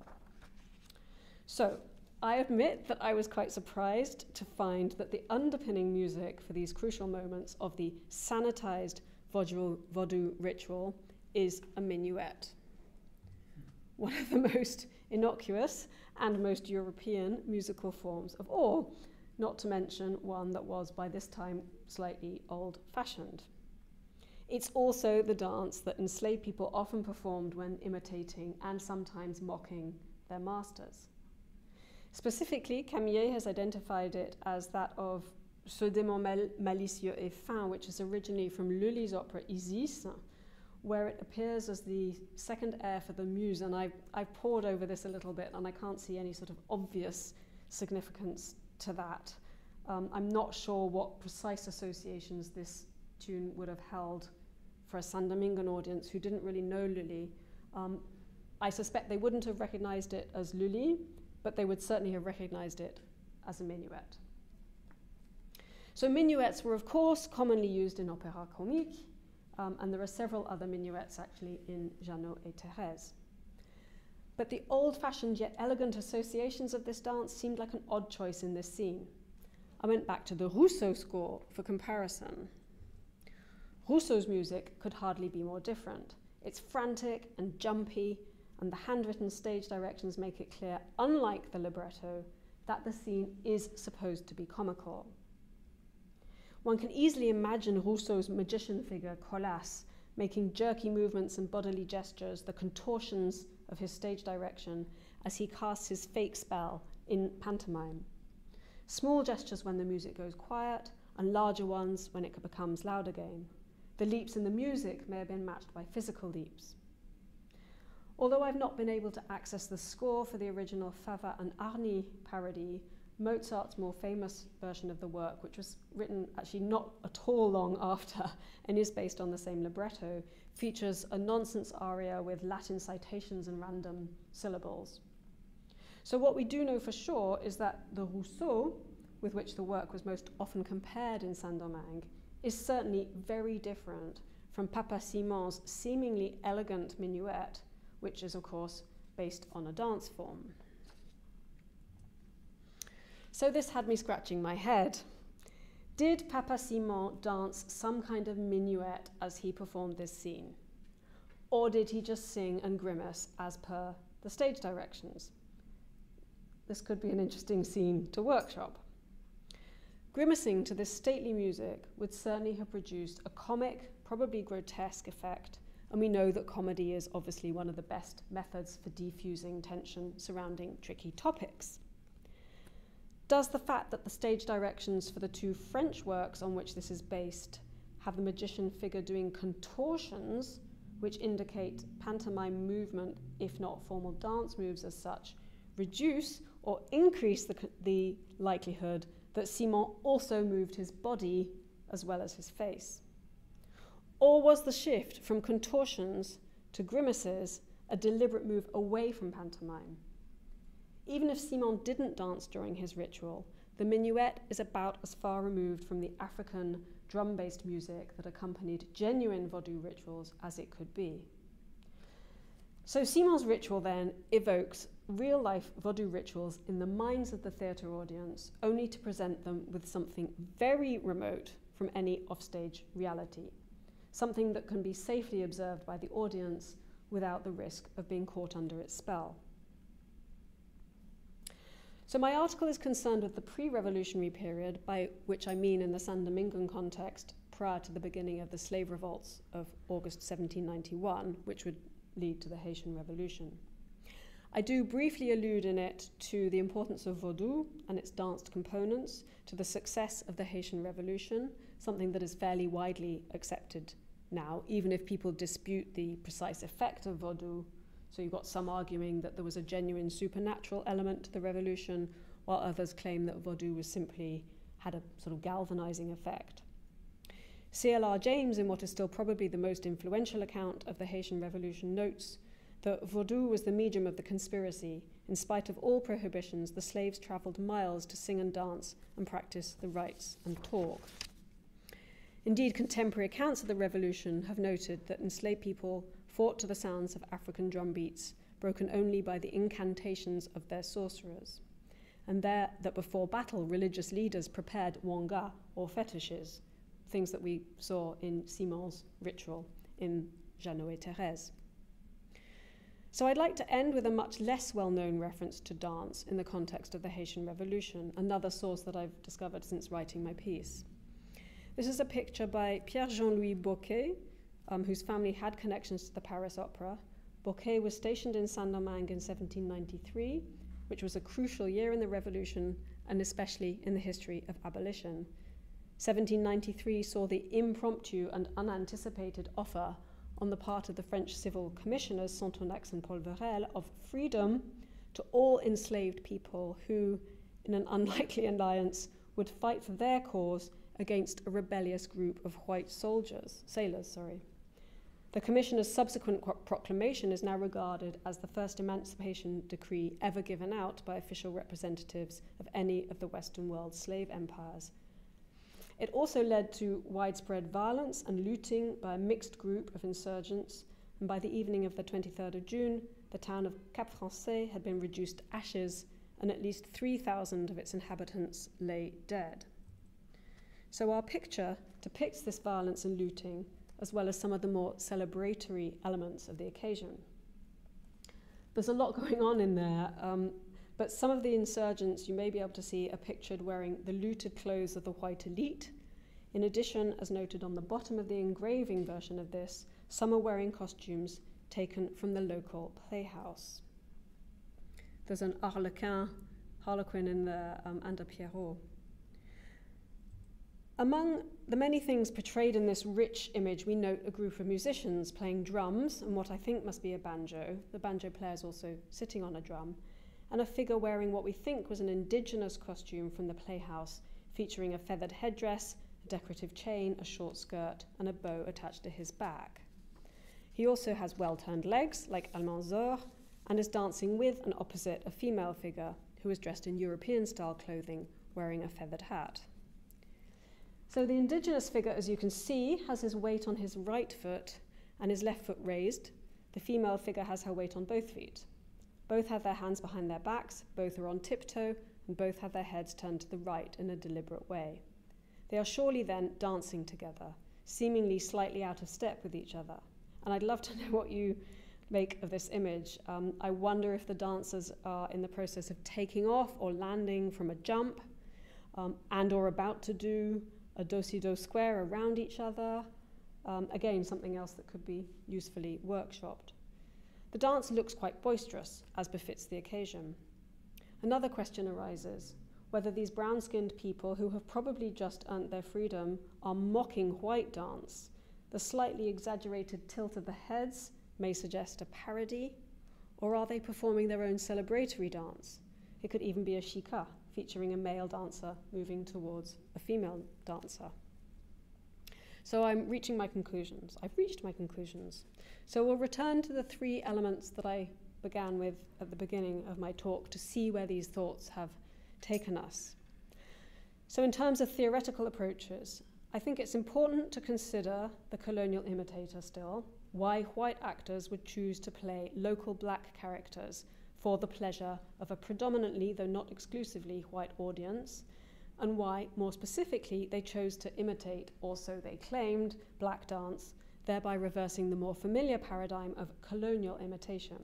B: So, I admit that I was quite surprised to find that the underpinning music for these crucial moments of the sanitized Vodou ritual is a minuet. One of the most innocuous and most European musical forms of all, not to mention one that was by this time slightly old-fashioned. It's also the dance that enslaved people often performed when imitating and sometimes mocking their masters. Specifically, Camillet has identified it as that of Ce démon malicieux et fin, which is originally from Lully's opera Isis, where it appears as the second air for the muse, and I've pored over this a little bit and I can't see any sort of obvious significance to that. I'm not sure what precise associations this tune would have held for a Saint-Domingue audience who didn't really know Lully. I suspect they wouldn't have recognized it as Lully, but they would certainly have recognized it as a minuet. So minuets were, of course, commonly used in opéra comique, and there are several other minuets actually in Jeannot et Thérèse. But the old-fashioned yet elegant associations of this dance seemed like an odd choice in this scene. I went back to the Rousseau score for comparison. Rousseau's music could hardly be more different. It's frantic and jumpy, and the handwritten stage directions make it clear, unlike the libretto, that the scene is supposed to be comical. One can easily imagine Rousseau's magician figure, Colas, making jerky movements and bodily gestures, the contortions of his stage direction, as he casts his fake spell in pantomime. Small gestures when the music goes quiet, and larger ones when it becomes loud again. The leaps in the music may have been matched by physical leaps. Although I've not been able to access the score for the original Fava and Arni parody, Mozart's more famous version of the work, which was written actually not at all long after and is based on the same libretto, features a nonsense aria with Latin citations and random syllables. So what we do know for sure is that the Rousseau, with which the work was most often compared in Saint-Domingue, is certainly very different from Papa Simon's seemingly elegant minuet, which is, of course, based on a dance form. So this had me scratching my head. Did Papa Simon dance some kind of minuet as he performed this scene? Or did he just sing and grimace as per the stage directions? This could be an interesting scene to workshop. Grimacing to this stately music would certainly have produced a comic, probably grotesque effect, and we know that comedy is obviously one of the best methods for defusing tension surrounding tricky topics. Does the fact that the stage directions for the two French works on which this is based have the magician figure doing contortions, which indicate pantomime movement, if not formal dance moves as such, reduce or increase the likelihood that Simon also moved his body as well as his face? Or was the shift from contortions to grimaces a deliberate move away from pantomime? Even if Simon didn't dance during his ritual, the minuet is about as far removed from the African drum-based music that accompanied genuine Vodou rituals as it could be. So Simon's ritual then evokes real-life Vodou rituals in the minds of the theatre audience, only to present them with something very remote from any offstage reality, something that can be safely observed by the audience without the risk of being caught under its spell. So my article is concerned with the pre-revolutionary period, by which I mean in the Saint-Domingue context, prior to the beginning of the slave revolts of August 1791, which would lead to the Haitian Revolution. I do briefly allude in it to the importance of Vodou and its danced components, to the success of the Haitian Revolution, something that is fairly widely accepted now, even if people dispute the precise effect of Vodou. So you've got some arguing that there was a genuine supernatural element to the revolution, while others claim that Vodou was simply had a sort of galvanizing effect. C.L.R. James, in what is still probably the most influential account of the Haitian Revolution, notes that Vodou was the medium of the conspiracy. In spite of all prohibitions, the slaves traveled miles to sing and dance and practice the rites and talk. Indeed, contemporary accounts of the revolution have noted that enslaved people fought to the sounds of African drum beats, broken only by the incantations of their sorcerers, and that before battle, religious leaders prepared wanga, or fetishes, things that we saw in Simon's ritual in Jeannot et Thérèse. So I'd like to end with a much less well-known reference to dance in the context of the Haitian Revolution, another source that I've discovered since writing my piece. This is a picture by Pierre-Jean-Louis Bocquet, whose family had connections to the Paris Opera. Bocquet was stationed in Saint-Domingue in 1793, which was a crucial year in the Revolution and especially in the history of abolition. 1793 saw the impromptu and unanticipated offer on the part of the French civil commissioners, Saint-Domingue and Palgrave, of freedom to all enslaved people who, in an unlikely alliance, would fight for their cause against a rebellious group of white sailors. The commissioner's subsequent proclamation is now regarded as the first emancipation decree ever given out by official representatives of any of the Western world's slave empires. It also led to widespread violence and looting by a mixed group of insurgents, and by the evening of the 23rd of June, the town of Cap Français had been reduced to ashes, and at least 3,000 of its inhabitants lay dead. So our picture depicts this violence and looting, as well as some of the more celebratory elements of the occasion. There's a lot going on in there, but some of the insurgents you may be able to see are pictured wearing the looted clothes of the white elite. In addition, as noted on the bottom of the engraving version of this, some are wearing costumes taken from the local playhouse. There's an harlequin in the and a Pierrot. Among the many things portrayed in this rich image, we note a group of musicians playing drums and what I think must be a banjo. The banjo player is also sitting on a drum, and a figure wearing what we think was an indigenous costume from the playhouse, featuring a feathered headdress, a decorative chain, a short skirt, and a bow attached to his back. He also has well-turned legs, like Almanzor, and is dancing with and opposite a female figure who is dressed in European-style clothing, wearing a feathered hat. So the indigenous figure, as you can see, has his weight on his right foot and his left foot raised. The female figure has her weight on both feet. Both have their hands behind their backs, both are on tiptoe, and both have their heads turned to the right in a deliberate way. They are surely then dancing together, seemingly slightly out of step with each other. And I'd love to know what you make of this image. I wonder if the dancers are in the process of taking off or landing from a jump, and or about to do a do-si-do square around each other. Again, something else that could be usefully workshopped. The dance looks quite boisterous, as befits the occasion. Another question arises, whether these brown-skinned people who have probably just earned their freedom are mocking white dance. The slightly exaggerated tilt of the heads may suggest a parody, or are they performing their own celebratory dance? It could even be a chica, featuring a male dancer moving towards a female dancer. So I've reached my conclusions. So we'll return to the three elements that I began with at the beginning of my talk to see where these thoughts have taken us. So in terms of theoretical approaches, I think it's important to consider the colonial imitator still, why white actors would choose to play local black characters for the pleasure of a predominantly, though not exclusively, white audience, and why, more specifically, they chose to imitate, or so they claimed, black dance, thereby reversing the more familiar paradigm of colonial imitation.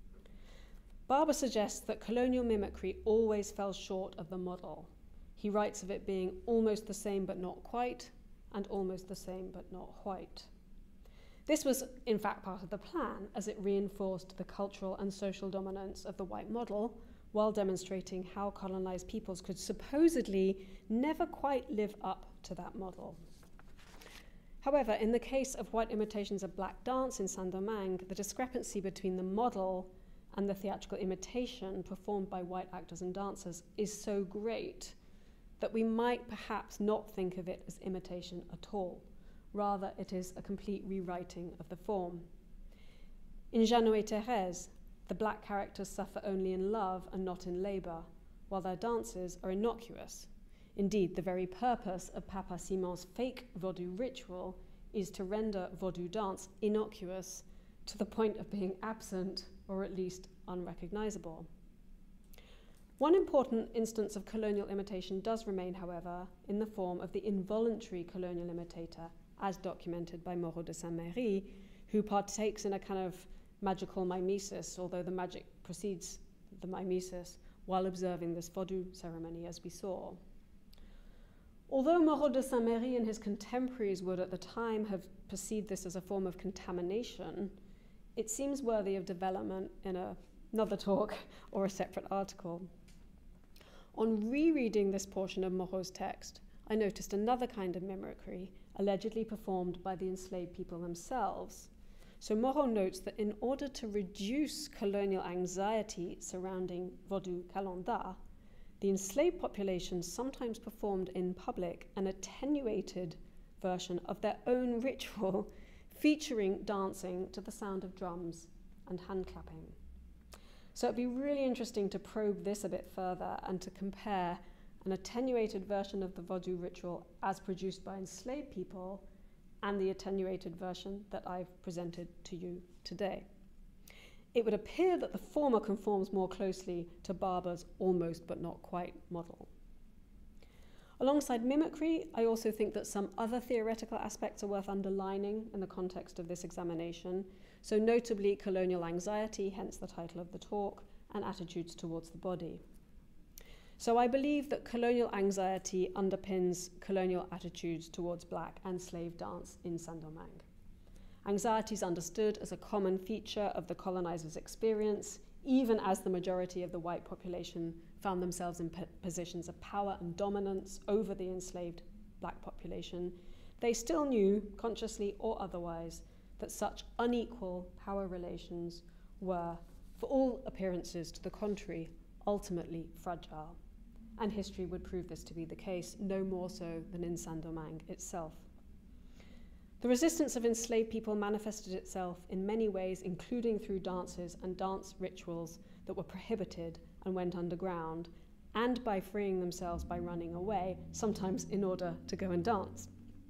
B: Barber suggests that colonial mimicry always fell short of the model. He writes of it being almost the same but not quite, and almost the same but not white. This was, in fact, part of the plan, as it reinforced the cultural and social dominance of the white model, while demonstrating how colonized peoples could supposedly never quite live up to that model. However, in the case of white imitations of black dance in Saint-Domingue, the discrepancy between the model and the theatrical imitation performed by white actors and dancers is so great that we might perhaps not think of it as imitation at all. Rather, it is a complete rewriting of the form. In Jeannot et Thérèse, the black characters suffer only in love and not in labor, while their dances are innocuous. Indeed, the very purpose of Papa Simon's fake Vaudou ritual is to render Vaudou dance innocuous to the point of being absent or at least unrecognizable. One important instance of colonial imitation does remain, however, in the form of the involuntary colonial imitator, as documented by Moreau de Saint-Méry, who partakes in a kind of magical mimesis, although the magic precedes the mimesis, while observing this Vaudou ceremony, as we saw. Although Moreau de Saint-Méry and his contemporaries would at the time have perceived this as a form of contamination, it seems worthy of development in another talk or a separate article. On rereading this portion of Moreau's text, I noticed another kind of mimicry allegedly performed by the enslaved people themselves. So Moreau notes that in order to reduce colonial anxiety surrounding Vaudou Calendar, the enslaved population sometimes performed in public an attenuated version of their own ritual, featuring dancing to the sound of drums and hand clapping. So it'd be really interesting to probe this a bit further and to compare an attenuated version of the Vaudou ritual as produced by enslaved people and the attenuated version that I've presented to you today. It would appear that the former conforms more closely to Barber's almost but not quite model. Alongside mimicry, I also think that some other theoretical aspects are worth underlining in the context of this examination, so notably colonial anxiety, hence the title of the talk, and attitudes towards the body. So I believe that colonial anxiety underpins colonial attitudes towards black and slave dance in Saint-Domingue. Anxiety is understood as a common feature of the colonizers' experience, even as the majority of the white population found themselves in positions of power and dominance over the enslaved black population. They still knew, consciously or otherwise, that such unequal power relations were, for all appearances to the contrary, ultimately fragile. And history would prove this to be the case, no more so than in Saint-Domingue itself. The resistance of enslaved people manifested itself in many ways, including through dances and dance rituals that were prohibited and went underground, and by freeing themselves by running away, sometimes in order to go and dance.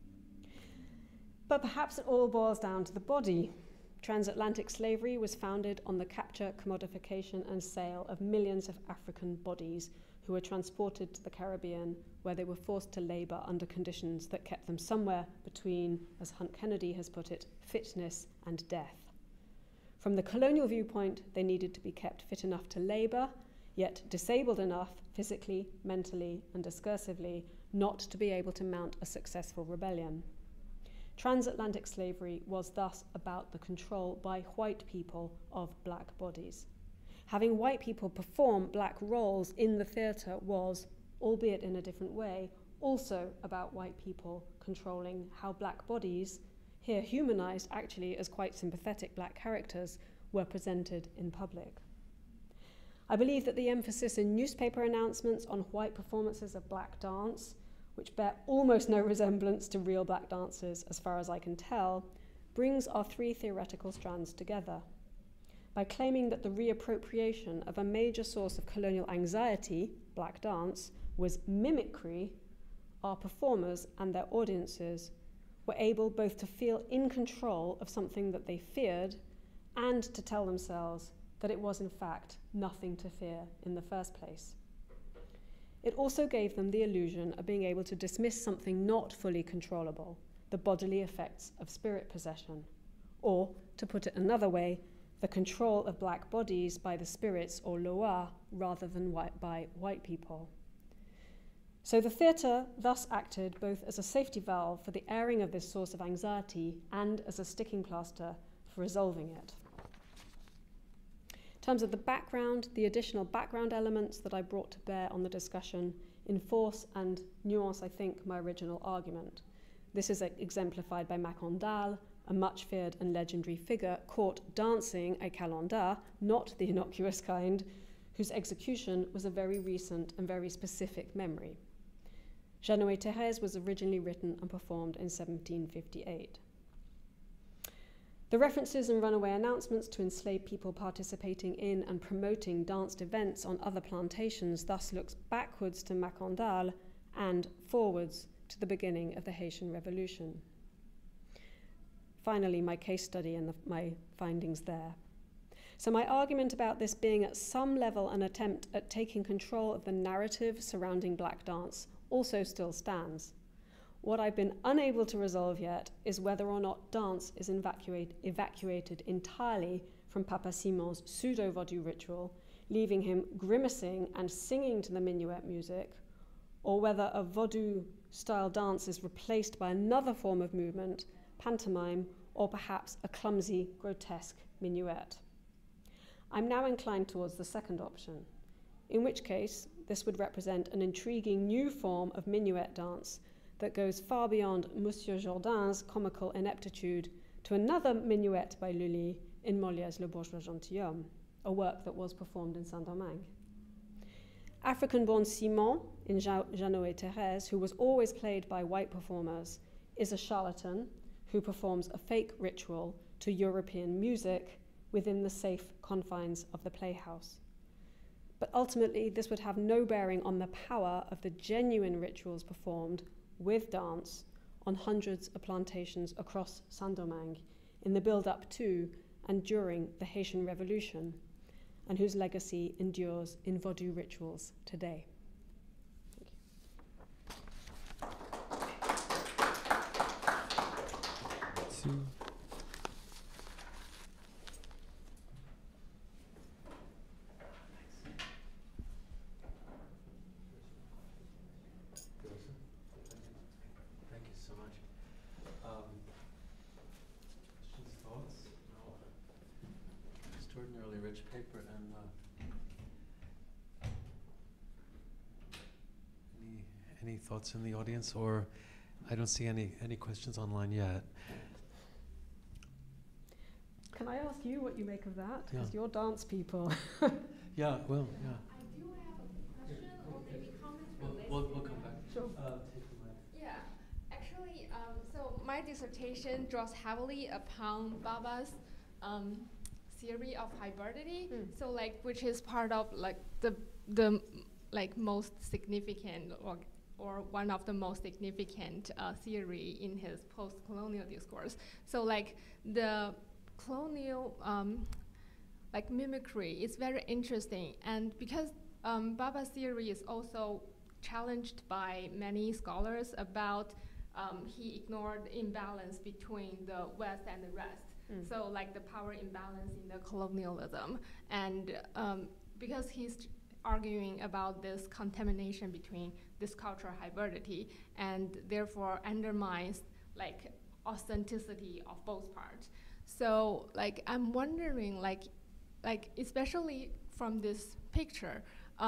B: But perhaps it all boils down to the body. Transatlantic slavery was founded on the capture, commodification, and sale of millions of African bodies who were transported to the Caribbean, where they were forced to labor under conditions that kept them somewhere between, as Hunt Kennedy has put it, fitness and death. From the colonial viewpoint, they needed to be kept fit enough to labor, yet disabled enough physically, mentally, and discursively not to be able to mount a successful rebellion. Transatlantic slavery was thus about the control by white people of black bodies. Having white people perform black roles in the theatre was, albeit in a different way, also about white people controlling how black bodies, here humanized actually as quite sympathetic black characters, were presented in public. I believe that the emphasis in newspaper announcements on white performances of black dance, which bear almost no resemblance to real black dancers as far as I can tell, brings our three theoretical strands together. By claiming that the reappropriation of a major source of colonial anxiety, black dance, was mimicry, our performers and their audiences were able both to feel in control of something that they feared and to tell themselves that it was in fact nothing to fear in the first place. It also gave them the illusion of being able to dismiss something not fully controllable, the bodily effects of spirit possession, or, to put it another way, the control of black bodies by the spirits or loa rather than by white people. So the theatre thus acted both as a safety valve for the airing of this source of anxiety and as a sticking plaster for resolving it. In terms of the background, the additional background elements that I brought to bear on the discussion enforce and nuance, I think, my original argument. This is exemplified by Macandal, a much feared and legendary figure caught dancing a calendar, not the innocuous kind, whose execution was a very recent and very specific memory. Jeannot et Thérèse was originally written and performed in 1758. The references and runaway announcements to enslaved people participating in and promoting danced events on other plantations thus looks backwards to Macandal and forwards to the beginning of the Haitian Revolution. Finally, my case study and my findings there. So my argument about this being at some level an attempt at taking control of the narrative surrounding black dance also still stands. What I've been unable to resolve yet is whether or not dance is evacuated entirely from Papa Simon's pseudo-vaudou ritual, leaving him grimacing and singing to the minuet music, or whether a vaudou-style dance is replaced by another form of movement, pantomime, or perhaps a clumsy, grotesque minuet. I'm now inclined towards the second option, in which case this would represent an intriguing new form of minuet dance that goes far beyond Monsieur Jourdain's comical ineptitude to another minuet by Lully in Molière's Le Bourgeois Gentilhomme, a work that was performed in Saint-Domingue. African-born Simon in Jeannot et Thérèse, who was always played by white performers, is a charlatan who performs a fake ritual to European music within the safe confines of the playhouse. But ultimately, this would have no bearing on the power of the genuine rituals performed with dance on hundreds of plantations across Saint-Domingue in the build-up to and during the Haitian Revolution, and whose legacy endures in vaudou rituals today. Thank you.
A: Thank you so much. Questions, thoughts? No. Extraordinarily rich paper, and any thoughts in the audience, or I don't see any questions online yet.
B: Can I ask you what you make of that? Because
A: Yeah.
B: you're dance people.
A: Yeah, well, yeah.
C: I do have a question or maybe comments related.
A: We'll come back.
B: Sure.
C: Take the mic. Yeah, actually, so my dissertation draws heavily upon Baba's theory of hybridity. So like, which is part of like the like most significant or one of the most significant theory in his post-colonial discourse. So like the colonial like mimicry is very interesting, and because Baba's theory is also challenged by many scholars about he ignored imbalance between the West and the rest. So like the power imbalance in the colonialism, and because he's arguing about this contamination between this cultural hybridity, and therefore undermines like authenticity of both parts. So like I'm wondering like especially from this picture,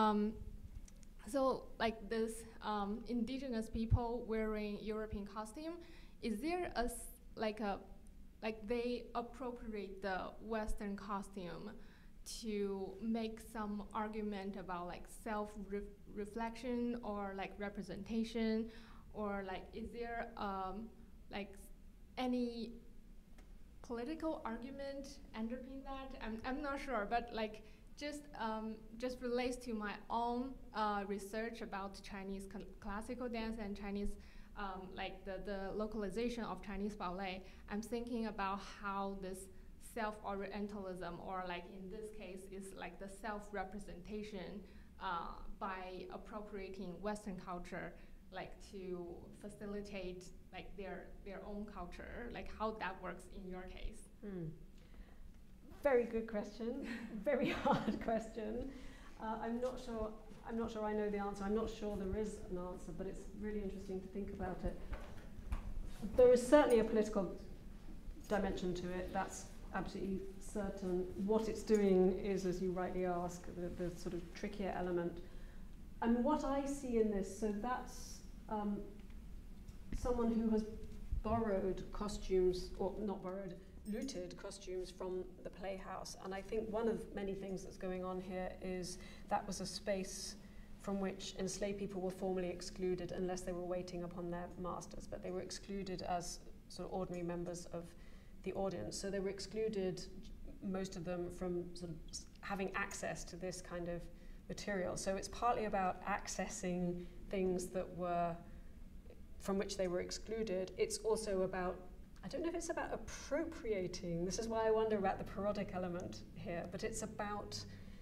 C: so like this indigenous people wearing European costume, is there a like they appropriate the Western costume to make some argument about like self-reflection or like representation, or like is there like any political argument underpin that? I'm not sure, but like just relates to my own research about Chinese classical dance and Chinese like the localization of Chinese ballet. I'm thinking about how this self-orientalism, or like in this case, is like the self-representation by appropriating Western culture, like to facilitate like their own culture, like how that works in your case.
B: Very good question. Very hard question. I'm not sure I know the answer. I'm not sure there is an answer, but it's really interesting to think about it. There is certainly a political dimension to it. That's absolutely certain. What it's doing is, as you rightly ask, the sort of trickier element. And what I see in this, so that's someone who has borrowed costumes, or not borrowed, looted costumes from the playhouse. And I think one of many things that's going on here is that was a space from which enslaved people were formally excluded unless they were waiting upon their masters, but they were excluded as sort of ordinary members of the audience. So they were excluded, most of them, from sort of having access to this kind of material. So it's partly about accessing things that were, from which they were excluded. It's also about, I don't know if it's about appropriating, this is why I wonder about the parodic element here, but it's about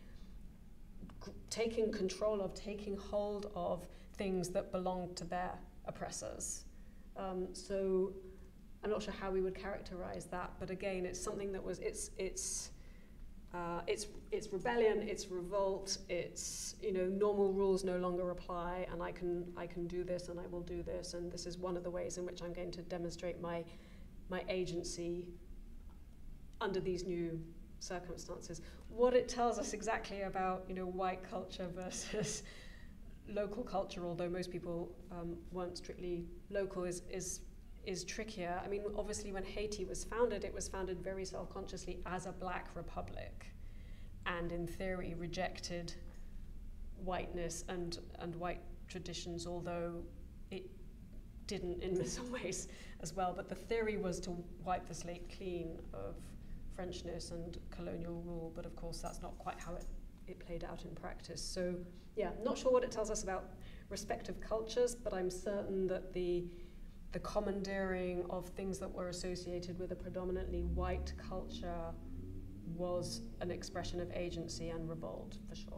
B: taking control of, taking hold of things that belonged to their oppressors. So I'm not sure how we would characterize that, but again, it's something that was, it's rebellion, it's revolt, it's, you know, normal rules no longer apply, and I can do this and I will do this, and this is one of the ways in which I'm going to demonstrate my agency under these new circumstances. What it tells us exactly about, you know, white culture versus local culture, although most people weren't strictly local, is trickier. I mean, obviously when Haiti was founded, it was founded very self-consciously as a black republic, and in theory rejected whiteness and white traditions, although it didn't in some ways as well. But the theory was to wipe the slate clean of Frenchness and colonial rule, but of course that's not quite how it played out in practice. So yeah, not sure what it tells us about respective cultures, but I'm certain that the commandeering of things that were associated with a predominantly white culture was an expression of agency and revolt, for sure.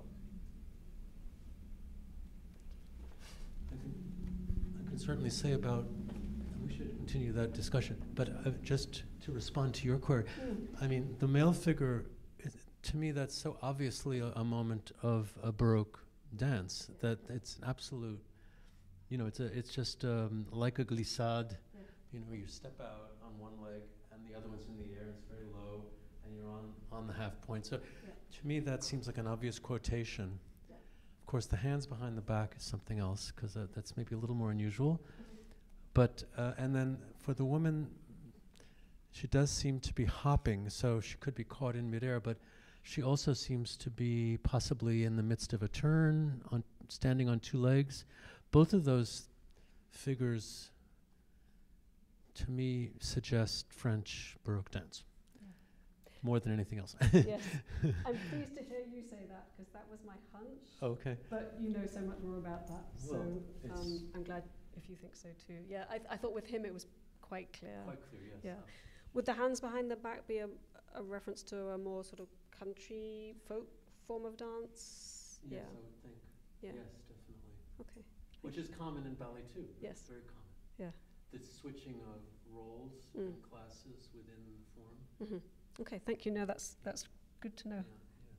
A: I can certainly say about, and we should continue that discussion, but just to respond to your query, I mean, the male figure, to me, that's so obviously a moment of a Baroque dance that it's an absolute, you know, it's just like a glissade, you know, you step out on one leg and the other one's in the air, it's very low, and you're on the half point. So to me, that seems like an obvious quotation. Of course, the hands behind the back is something else, because that's maybe a little more unusual. But, and then for the woman, she does seem to be hopping, so she could be caught in midair, but she also seems to be possibly in the midst of a turn, standing on two legs. Both of those figures, to me, suggest French Baroque dance, more than anything else.
B: Yes, I'm pleased to hear you say that, because that was my hunch.
A: Okay.
B: But you know so much more about that,
A: Well,
B: so I'm glad if you think so too. Yeah, I thought with him it was quite clear.
A: Quite clear, yes.
B: Yeah. Would the hands behind the back be a reference to a more sort of country folk form of dance?
A: Yes, I would think.
B: Yeah.
A: Yes, definitely.
B: Okay.
A: Which is common in ballet too.
B: Yes.
A: Very common.
B: Yeah.
A: The switching of roles and classes within the form.
B: Mm-hmm. Okay, thank you. No, that's good to know.
A: Yeah.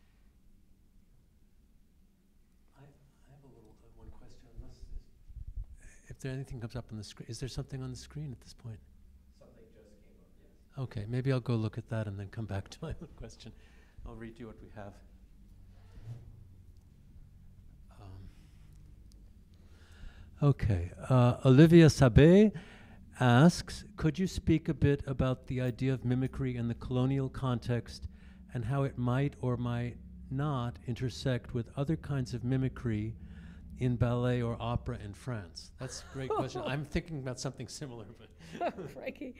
A: I have a little one question. Unless if there anything comes up on the screen, is there something on the screen at this point?
D: Something just came up, yes.
A: Okay, maybe I'll go look at that and then come back to my own question. I'll read you what we have. Okay, Olivia Sabé asks, could you speak a bit about the idea of mimicry in the colonial context and how it might or might not intersect with other kinds of mimicry in ballet or opera in France? That's a great question. I'm thinking about something similar, but
B: Crikey.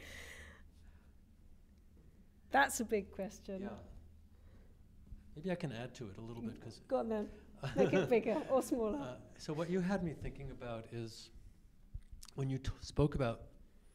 B: That's a big question.
A: yeah. Maybe I can add to it a little bit, because
B: Go on then. Make it bigger or smaller.
A: so what you had me thinking about is when you spoke about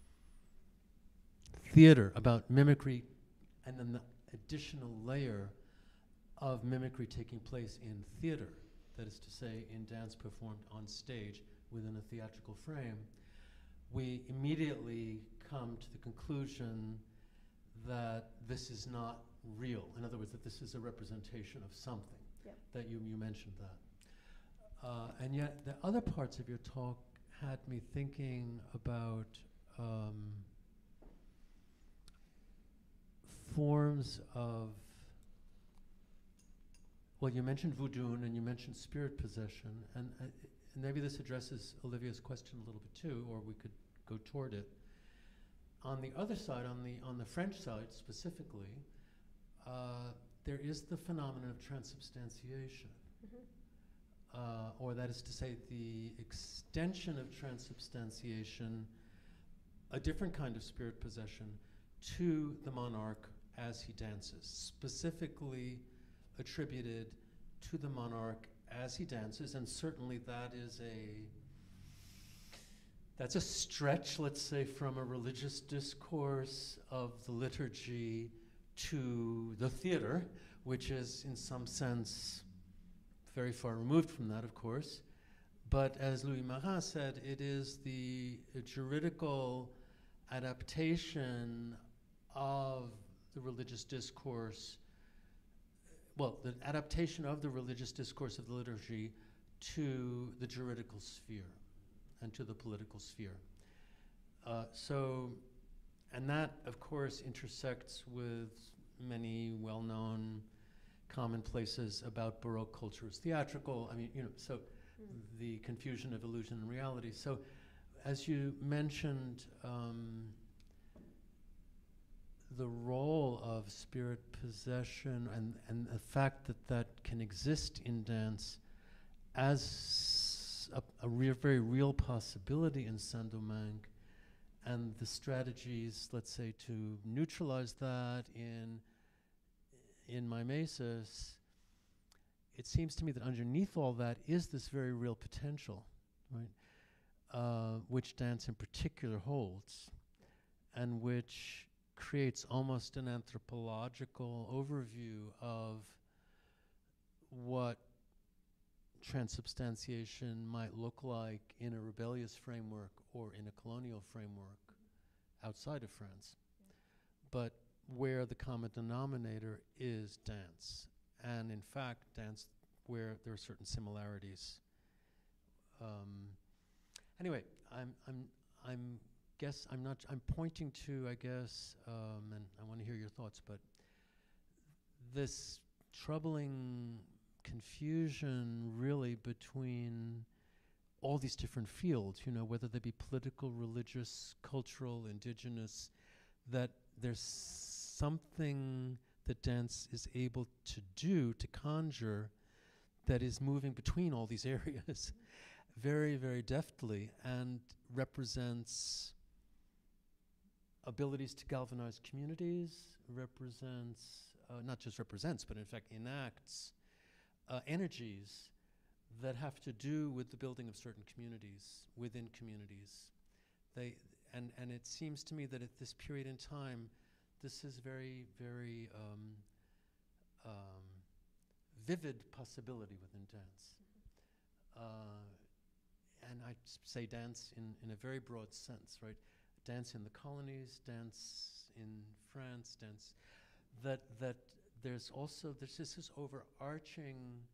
A: theater, about mimicry, and then the additional layer of mimicry taking place in theater, that is to say, in dance performed on stage within a theatrical frame, we immediately come to the conclusion that this is not real. In other words, that this is a representation of something. That you mentioned that. And yet the other parts of your talk had me thinking about forms of, well, you mentioned voodoo and you mentioned spirit possession, and maybe this addresses Olivia's question a little bit too, or we could go toward it. On the other side, on the French side specifically, there is the phenomenon of transubstantiation, or that is to say, the extension of transubstantiation, a different kind of spirit possession, to the monarch as he dances, specifically attributed to the monarch as he dances, and certainly that's a stretch, let's say, from a religious discourse of the liturgy to the theater, which is in some sense very far removed from that, of course. But as Louis Marin said, it is the juridical adaptation of the religious discourse, well, the adaptation of the religious discourse of the liturgy to the juridical sphere and to the political sphere. And that, of course, intersects with many well-known commonplaces about Baroque culture as theatrical. I mean, so the confusion of illusion and reality. So, as you mentioned, the role of spirit possession and the fact that can exist in dance as a very real possibility in Saint-Domingue, and the strategies, let's say, to neutralize that in mimesis, it seems to me that underneath all that is this very real potential, right? Which dance in particular holds, and which creates almost an anthropological overview of what transubstantiation might look like in a rebellious framework or in a colonial framework outside of France, but where the common denominator is dance, and in fact dance where there are certain similarities. Anyway, I'm pointing to, I guess, and I want to hear your thoughts, but this troubling confusion really between all these different fields, whether they be political, religious, cultural, indigenous, that there's something that dance is able to do, to conjure, that is moving between all these areas very, very deftly, and represents abilities to galvanize communities, not just represents, but in fact enacts energies that have to do with the building of certain communities, within communities. And it seems to me that at this period in time, this is very, very vivid possibility within dance. And I say dance in a very broad sense, right? Dance in the colonies, dance in France, dance that there's this overarching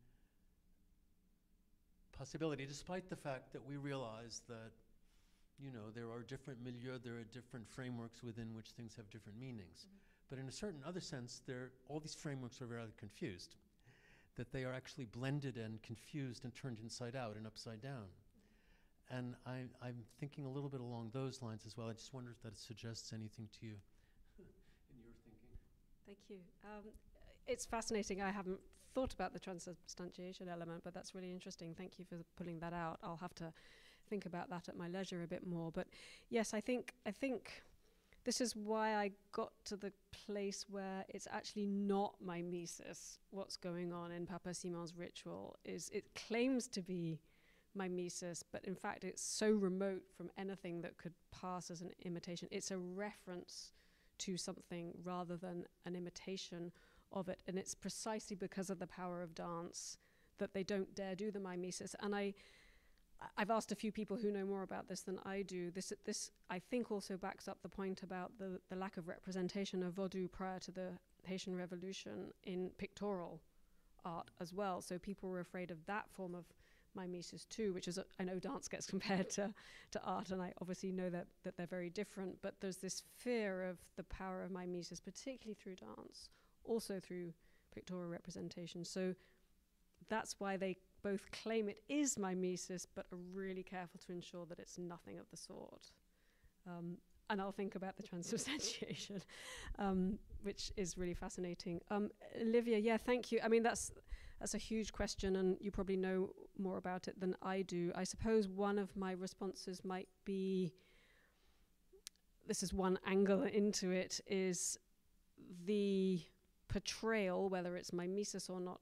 A: possibility, despite the fact that we realize that there are different milieux, there are different frameworks within which things have different meanings. But in a certain other sense, all these frameworks are rather confused, that they are actually blended and confused and turned inside out and upside down. And I'm thinking a little bit along those lines as well. I just wonder if that suggests anything to you in your thinking.
B: Thank you. It's fascinating. I haven't thought about the transubstantiation element, but that's really interesting. Thank you for pulling that out. I'll have to think about that at my leisure a bit more. But yes, I think this is why I got to the place where it's actually not mimesis. What's going on in Papa Simon's ritual is it claims to be mimesis, but in fact it's so remote from anything that could pass as an imitation. It's a reference to something rather than an imitation of it, and it's precisely because of the power of dance that they don't dare do the mimesis. And I've asked a few people who know more about this than I do. This I think also backs up the point about the lack of representation of Vodou prior to the Haitian Revolution in pictorial art as well. So people were afraid of that form of mimesis too, which is, I know dance gets compared to art, and I obviously know that they're very different, but there's this fear of the power of mimesis, particularly through dance, also through pictorial representation. So that's why they both claim it is mimesis, but are really careful to ensure that it's nothing of the sort. And I'll think about the transubstantiation, which is really fascinating. Olivia, yeah, thank you. I mean, that's a huge question, and you probably know more about it than I do. I suppose one of my responses might be, this is one angle into it, is the portrayal, whether it's mimesis or not,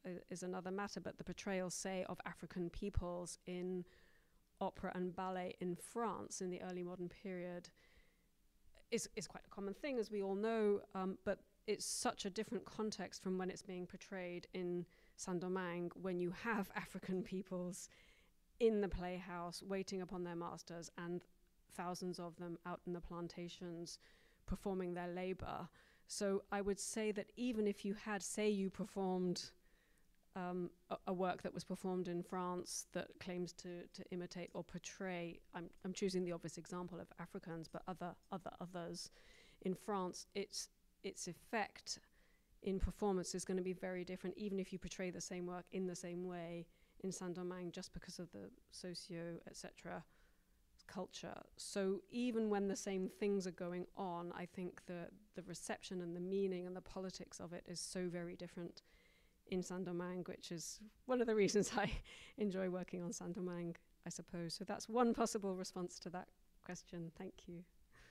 B: is another matter, but the portrayal, say, of African peoples in opera and ballet in France in the early modern period is quite a common thing, as we all know, but it's such a different context from when it's being portrayed in Saint-Domingue, when you have African peoples in the playhouse waiting upon their masters and thousands of them out in the plantations performing their labor. So I would say that even if you had, say you performed a work that was performed in France that claims to imitate or portray, I'm choosing the obvious example of Africans, but others in France, its effect in performance is going to be very different, even if you portray the same work in the same way in Saint-Domingue, just because of the socio, etc. culture. So even when the same things are going on, I think the reception and the meaning and the politics of it is so very different in Saint-Domingue, which is one of the reasons I enjoy working on Saint-Domingue, I suppose. So that's one possible response to that question. Thank you.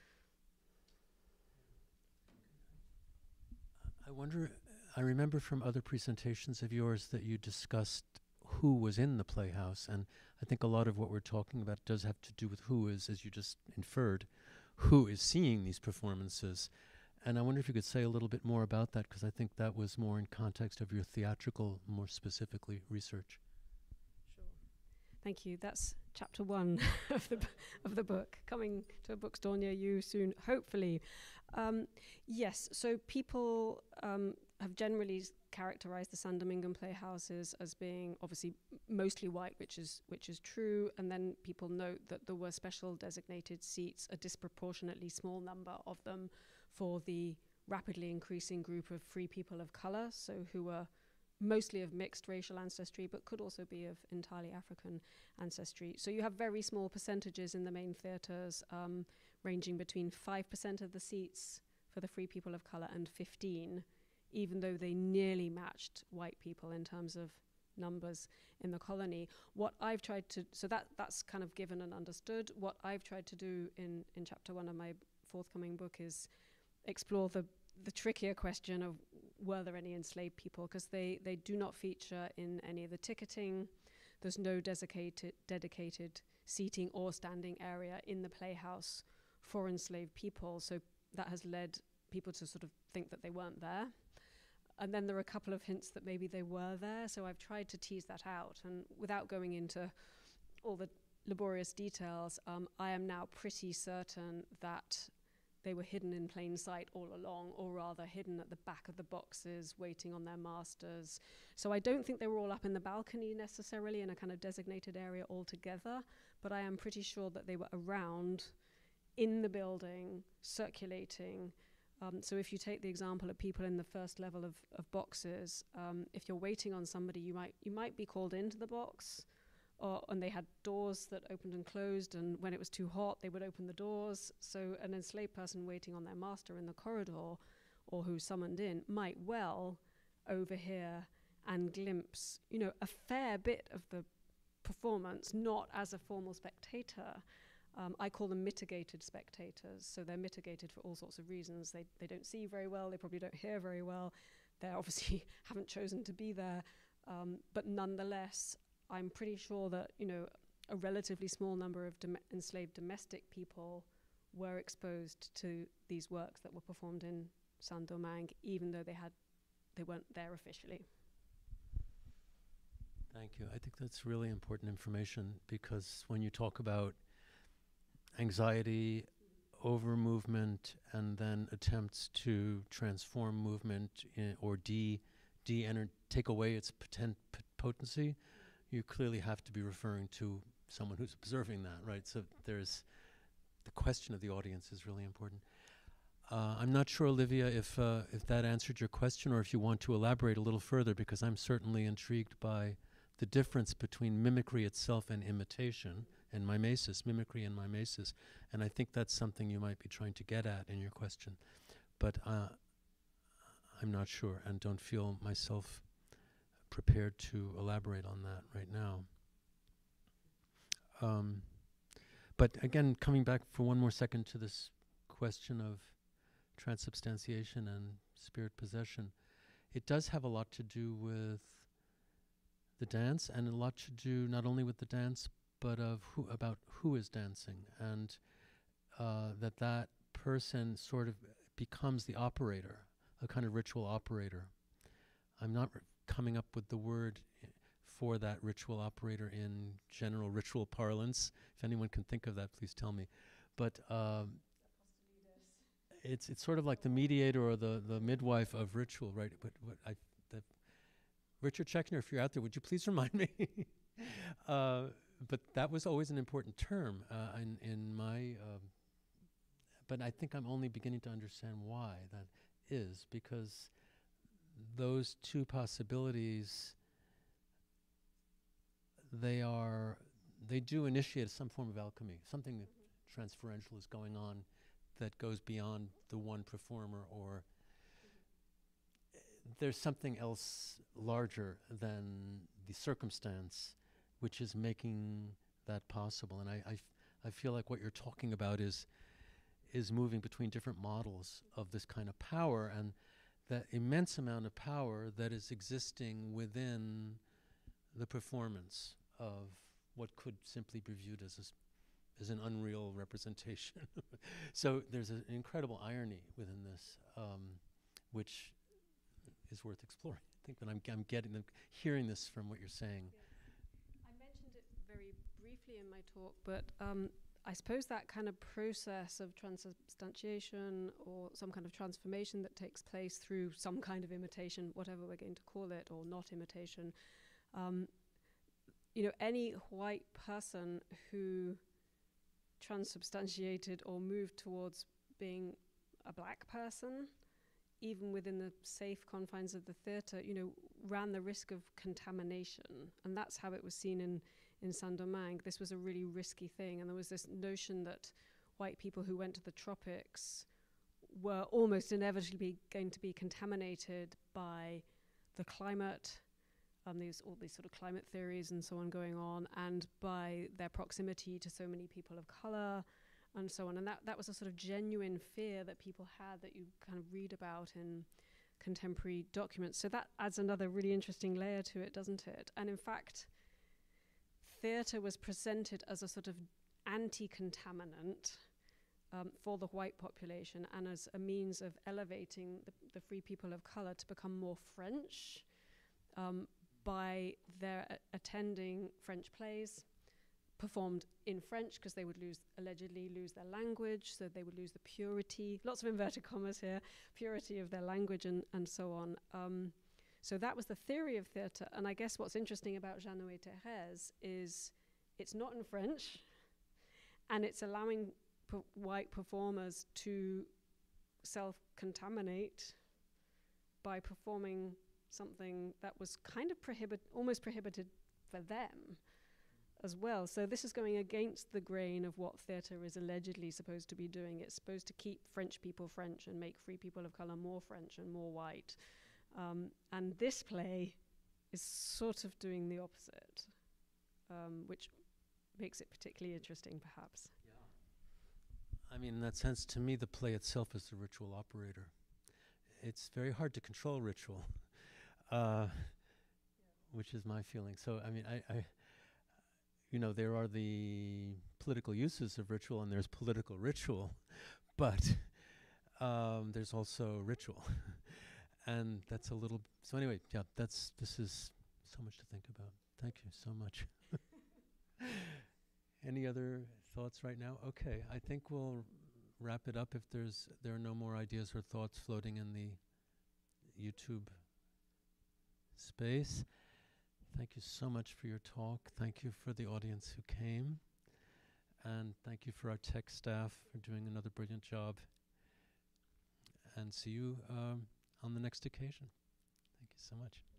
A: I wonder, I remember from other presentations of yours that you discussed who was in the playhouse, and I think a lot of what we're talking about does have to do with who is, as you just inferred, who is seeing these performances. And I wonder if you could say a little bit more about that, because I think that was more in context of your theatrical, more specifically, research.
B: Sure. Thank you. That's chapter 1 of the book, coming to a bookstore near you soon, hopefully. Yes, so people have generally characterized the Saint-Domingue playhouses as being obviously mostly white, which is true, and then people note that there were special designated seats, a disproportionately small number of them, for the rapidly increasing group of free people of color, so who were mostly of mixed racial ancestry, but could also be of entirely African ancestry. So you have very small percentages in the main theaters, ranging between 5% of the seats for the free people of color and 15%, even though they nearly matched white people in terms of numbers in the colony. What I've tried to, so that's kind of given and understood. What I've tried to do in chapter 1 of my forthcoming book is explore the trickier question of were there any enslaved people, because they do not feature in any of the ticketing. There's no dedicated seating or standing area in the playhouse for enslaved people, so that has led people to sort of think that they weren't there. And then there are a couple of hints that maybe they were there, so I've tried to tease that out. And without going into all the laborious details, I am now pretty certain that they were hidden in plain sight all along, or rather hidden at the back of the boxes, waiting on their masters. So I don't think they were all up in the balcony necessarily in a kind of designated area altogether, but I am pretty sure that they were around in the building, circulating. So if you take the example of people in the first level of boxes, if you're waiting on somebody, you might be called into the box, and they had doors that opened and closed, and when it was too hot, they would open the doors. So an enslaved person waiting on their master in the corridor, or who's summoned in, might well overhear and glimpse, a fair bit of the performance, not as a formal spectator. I call them mitigated spectators. So they're mitigated for all sorts of reasons. They don't see very well. They probably don't hear very well. They obviously haven't chosen to be there. But nonetheless, I'm pretty sure that, a relatively small number of enslaved domestic people were exposed to these works that were performed in Saint-Domingue, even though they weren't there officially.
A: Thank you. I think that's really important information, because when you talk about anxiety, over movement, and then attempts to transform movement or take away its potency, you clearly have to be referring to someone who's observing that, right? So there's the question of the audience is really important. I'm not sure, Olivia, if that answered your question, or if you want to elaborate a little further, because I'm certainly intrigued by the difference between mimicry itself and imitation, and mimesis, mimicry and mimesis. And I think that's something you might be trying to get at in your question. But I'm not sure, and don't feel myself prepared to elaborate on that right now. But again, coming back for one more second to this question of transubstantiation and spirit possession, it does have a lot to do with the dance, and a lot to do not only with the dance, but of who is dancing, and that person sort of becomes the operator, a kind of ritual operator. I'm not coming up with the word for that ritual operator in general ritual parlance. If anyone can think of that, please tell me. But it's sort of like the mediator or the midwife of ritual, right? But Richard Schechner, if you're out there, would you please remind me? But that was always an important term in my. But I think I'm only beginning to understand why that is, because those two possibilities, they do initiate some form of alchemy, something transferential is going on that goes beyond the one performer, or there's something else larger than the circumstance which is making that possible. And I feel like what you're talking about is moving between different models of this kind of power, and that immense amount of power that is existing within the performance of what could simply be viewed as an unreal representation. So there's an incredible irony within this, which is worth exploring. I think that I'm hearing this from what you're saying.
B: Yeah. I mentioned it very briefly in my talk, but I suppose that kind of process of transubstantiation or some kind of transformation that takes place through some kind of imitation, whatever we're going to call it, or not imitation, any white person who transubstantiated or moved towards being a black person, even within the safe confines of the theatre, ran the risk of contamination. And that's how it was seen in Saint-Domingue. This was a really risky thing. And there was this notion that white people who went to the tropics were almost inevitably going to be contaminated by the climate, all these sort of climate theories and so on going on, and by their proximity to so many people of color and so on. And that was a sort of genuine fear that people had, that you kind of read about in contemporary documents. So that adds another really interesting layer to it, doesn't it? And in fact, theatre was presented as a sort of anti-contaminant for the white population, and as a means of elevating the free people of color to become more French by their attending French plays performed in French, because they would allegedly lose their language, so they would lose the purity, lots of inverted commas here, purity of their language and so on. So that was the theory of theatre. And I guess what's interesting about Jeannot et Thérèse is it's not in French, and it's allowing white performers to self-contaminate by performing something that was kind of almost prohibited for them as well. So this is going against the grain of what theatre is allegedly supposed to be doing. It's supposed to keep French people French and make free people of colour more French and more white. And this play is sort of doing the opposite, which makes it particularly interesting, perhaps.
A: Yeah. I mean, in that sense, to me, the play itself is the ritual operator. It's very hard to control ritual, which is my feeling. So, I mean, there are the political uses of ritual, and there's political ritual, but there's also ritual. And that's a little, so anyway, yeah, this is so much to think about. Thank you so much. Any other thoughts right now? Okay, I think we'll wrap it up if there are no more ideas or thoughts floating in the YouTube space. Thank you so much for your talk. Thank you for the audience who came. And thank you for our tech staff for doing another brilliant job. And see you on the next occasion. Thank you so much.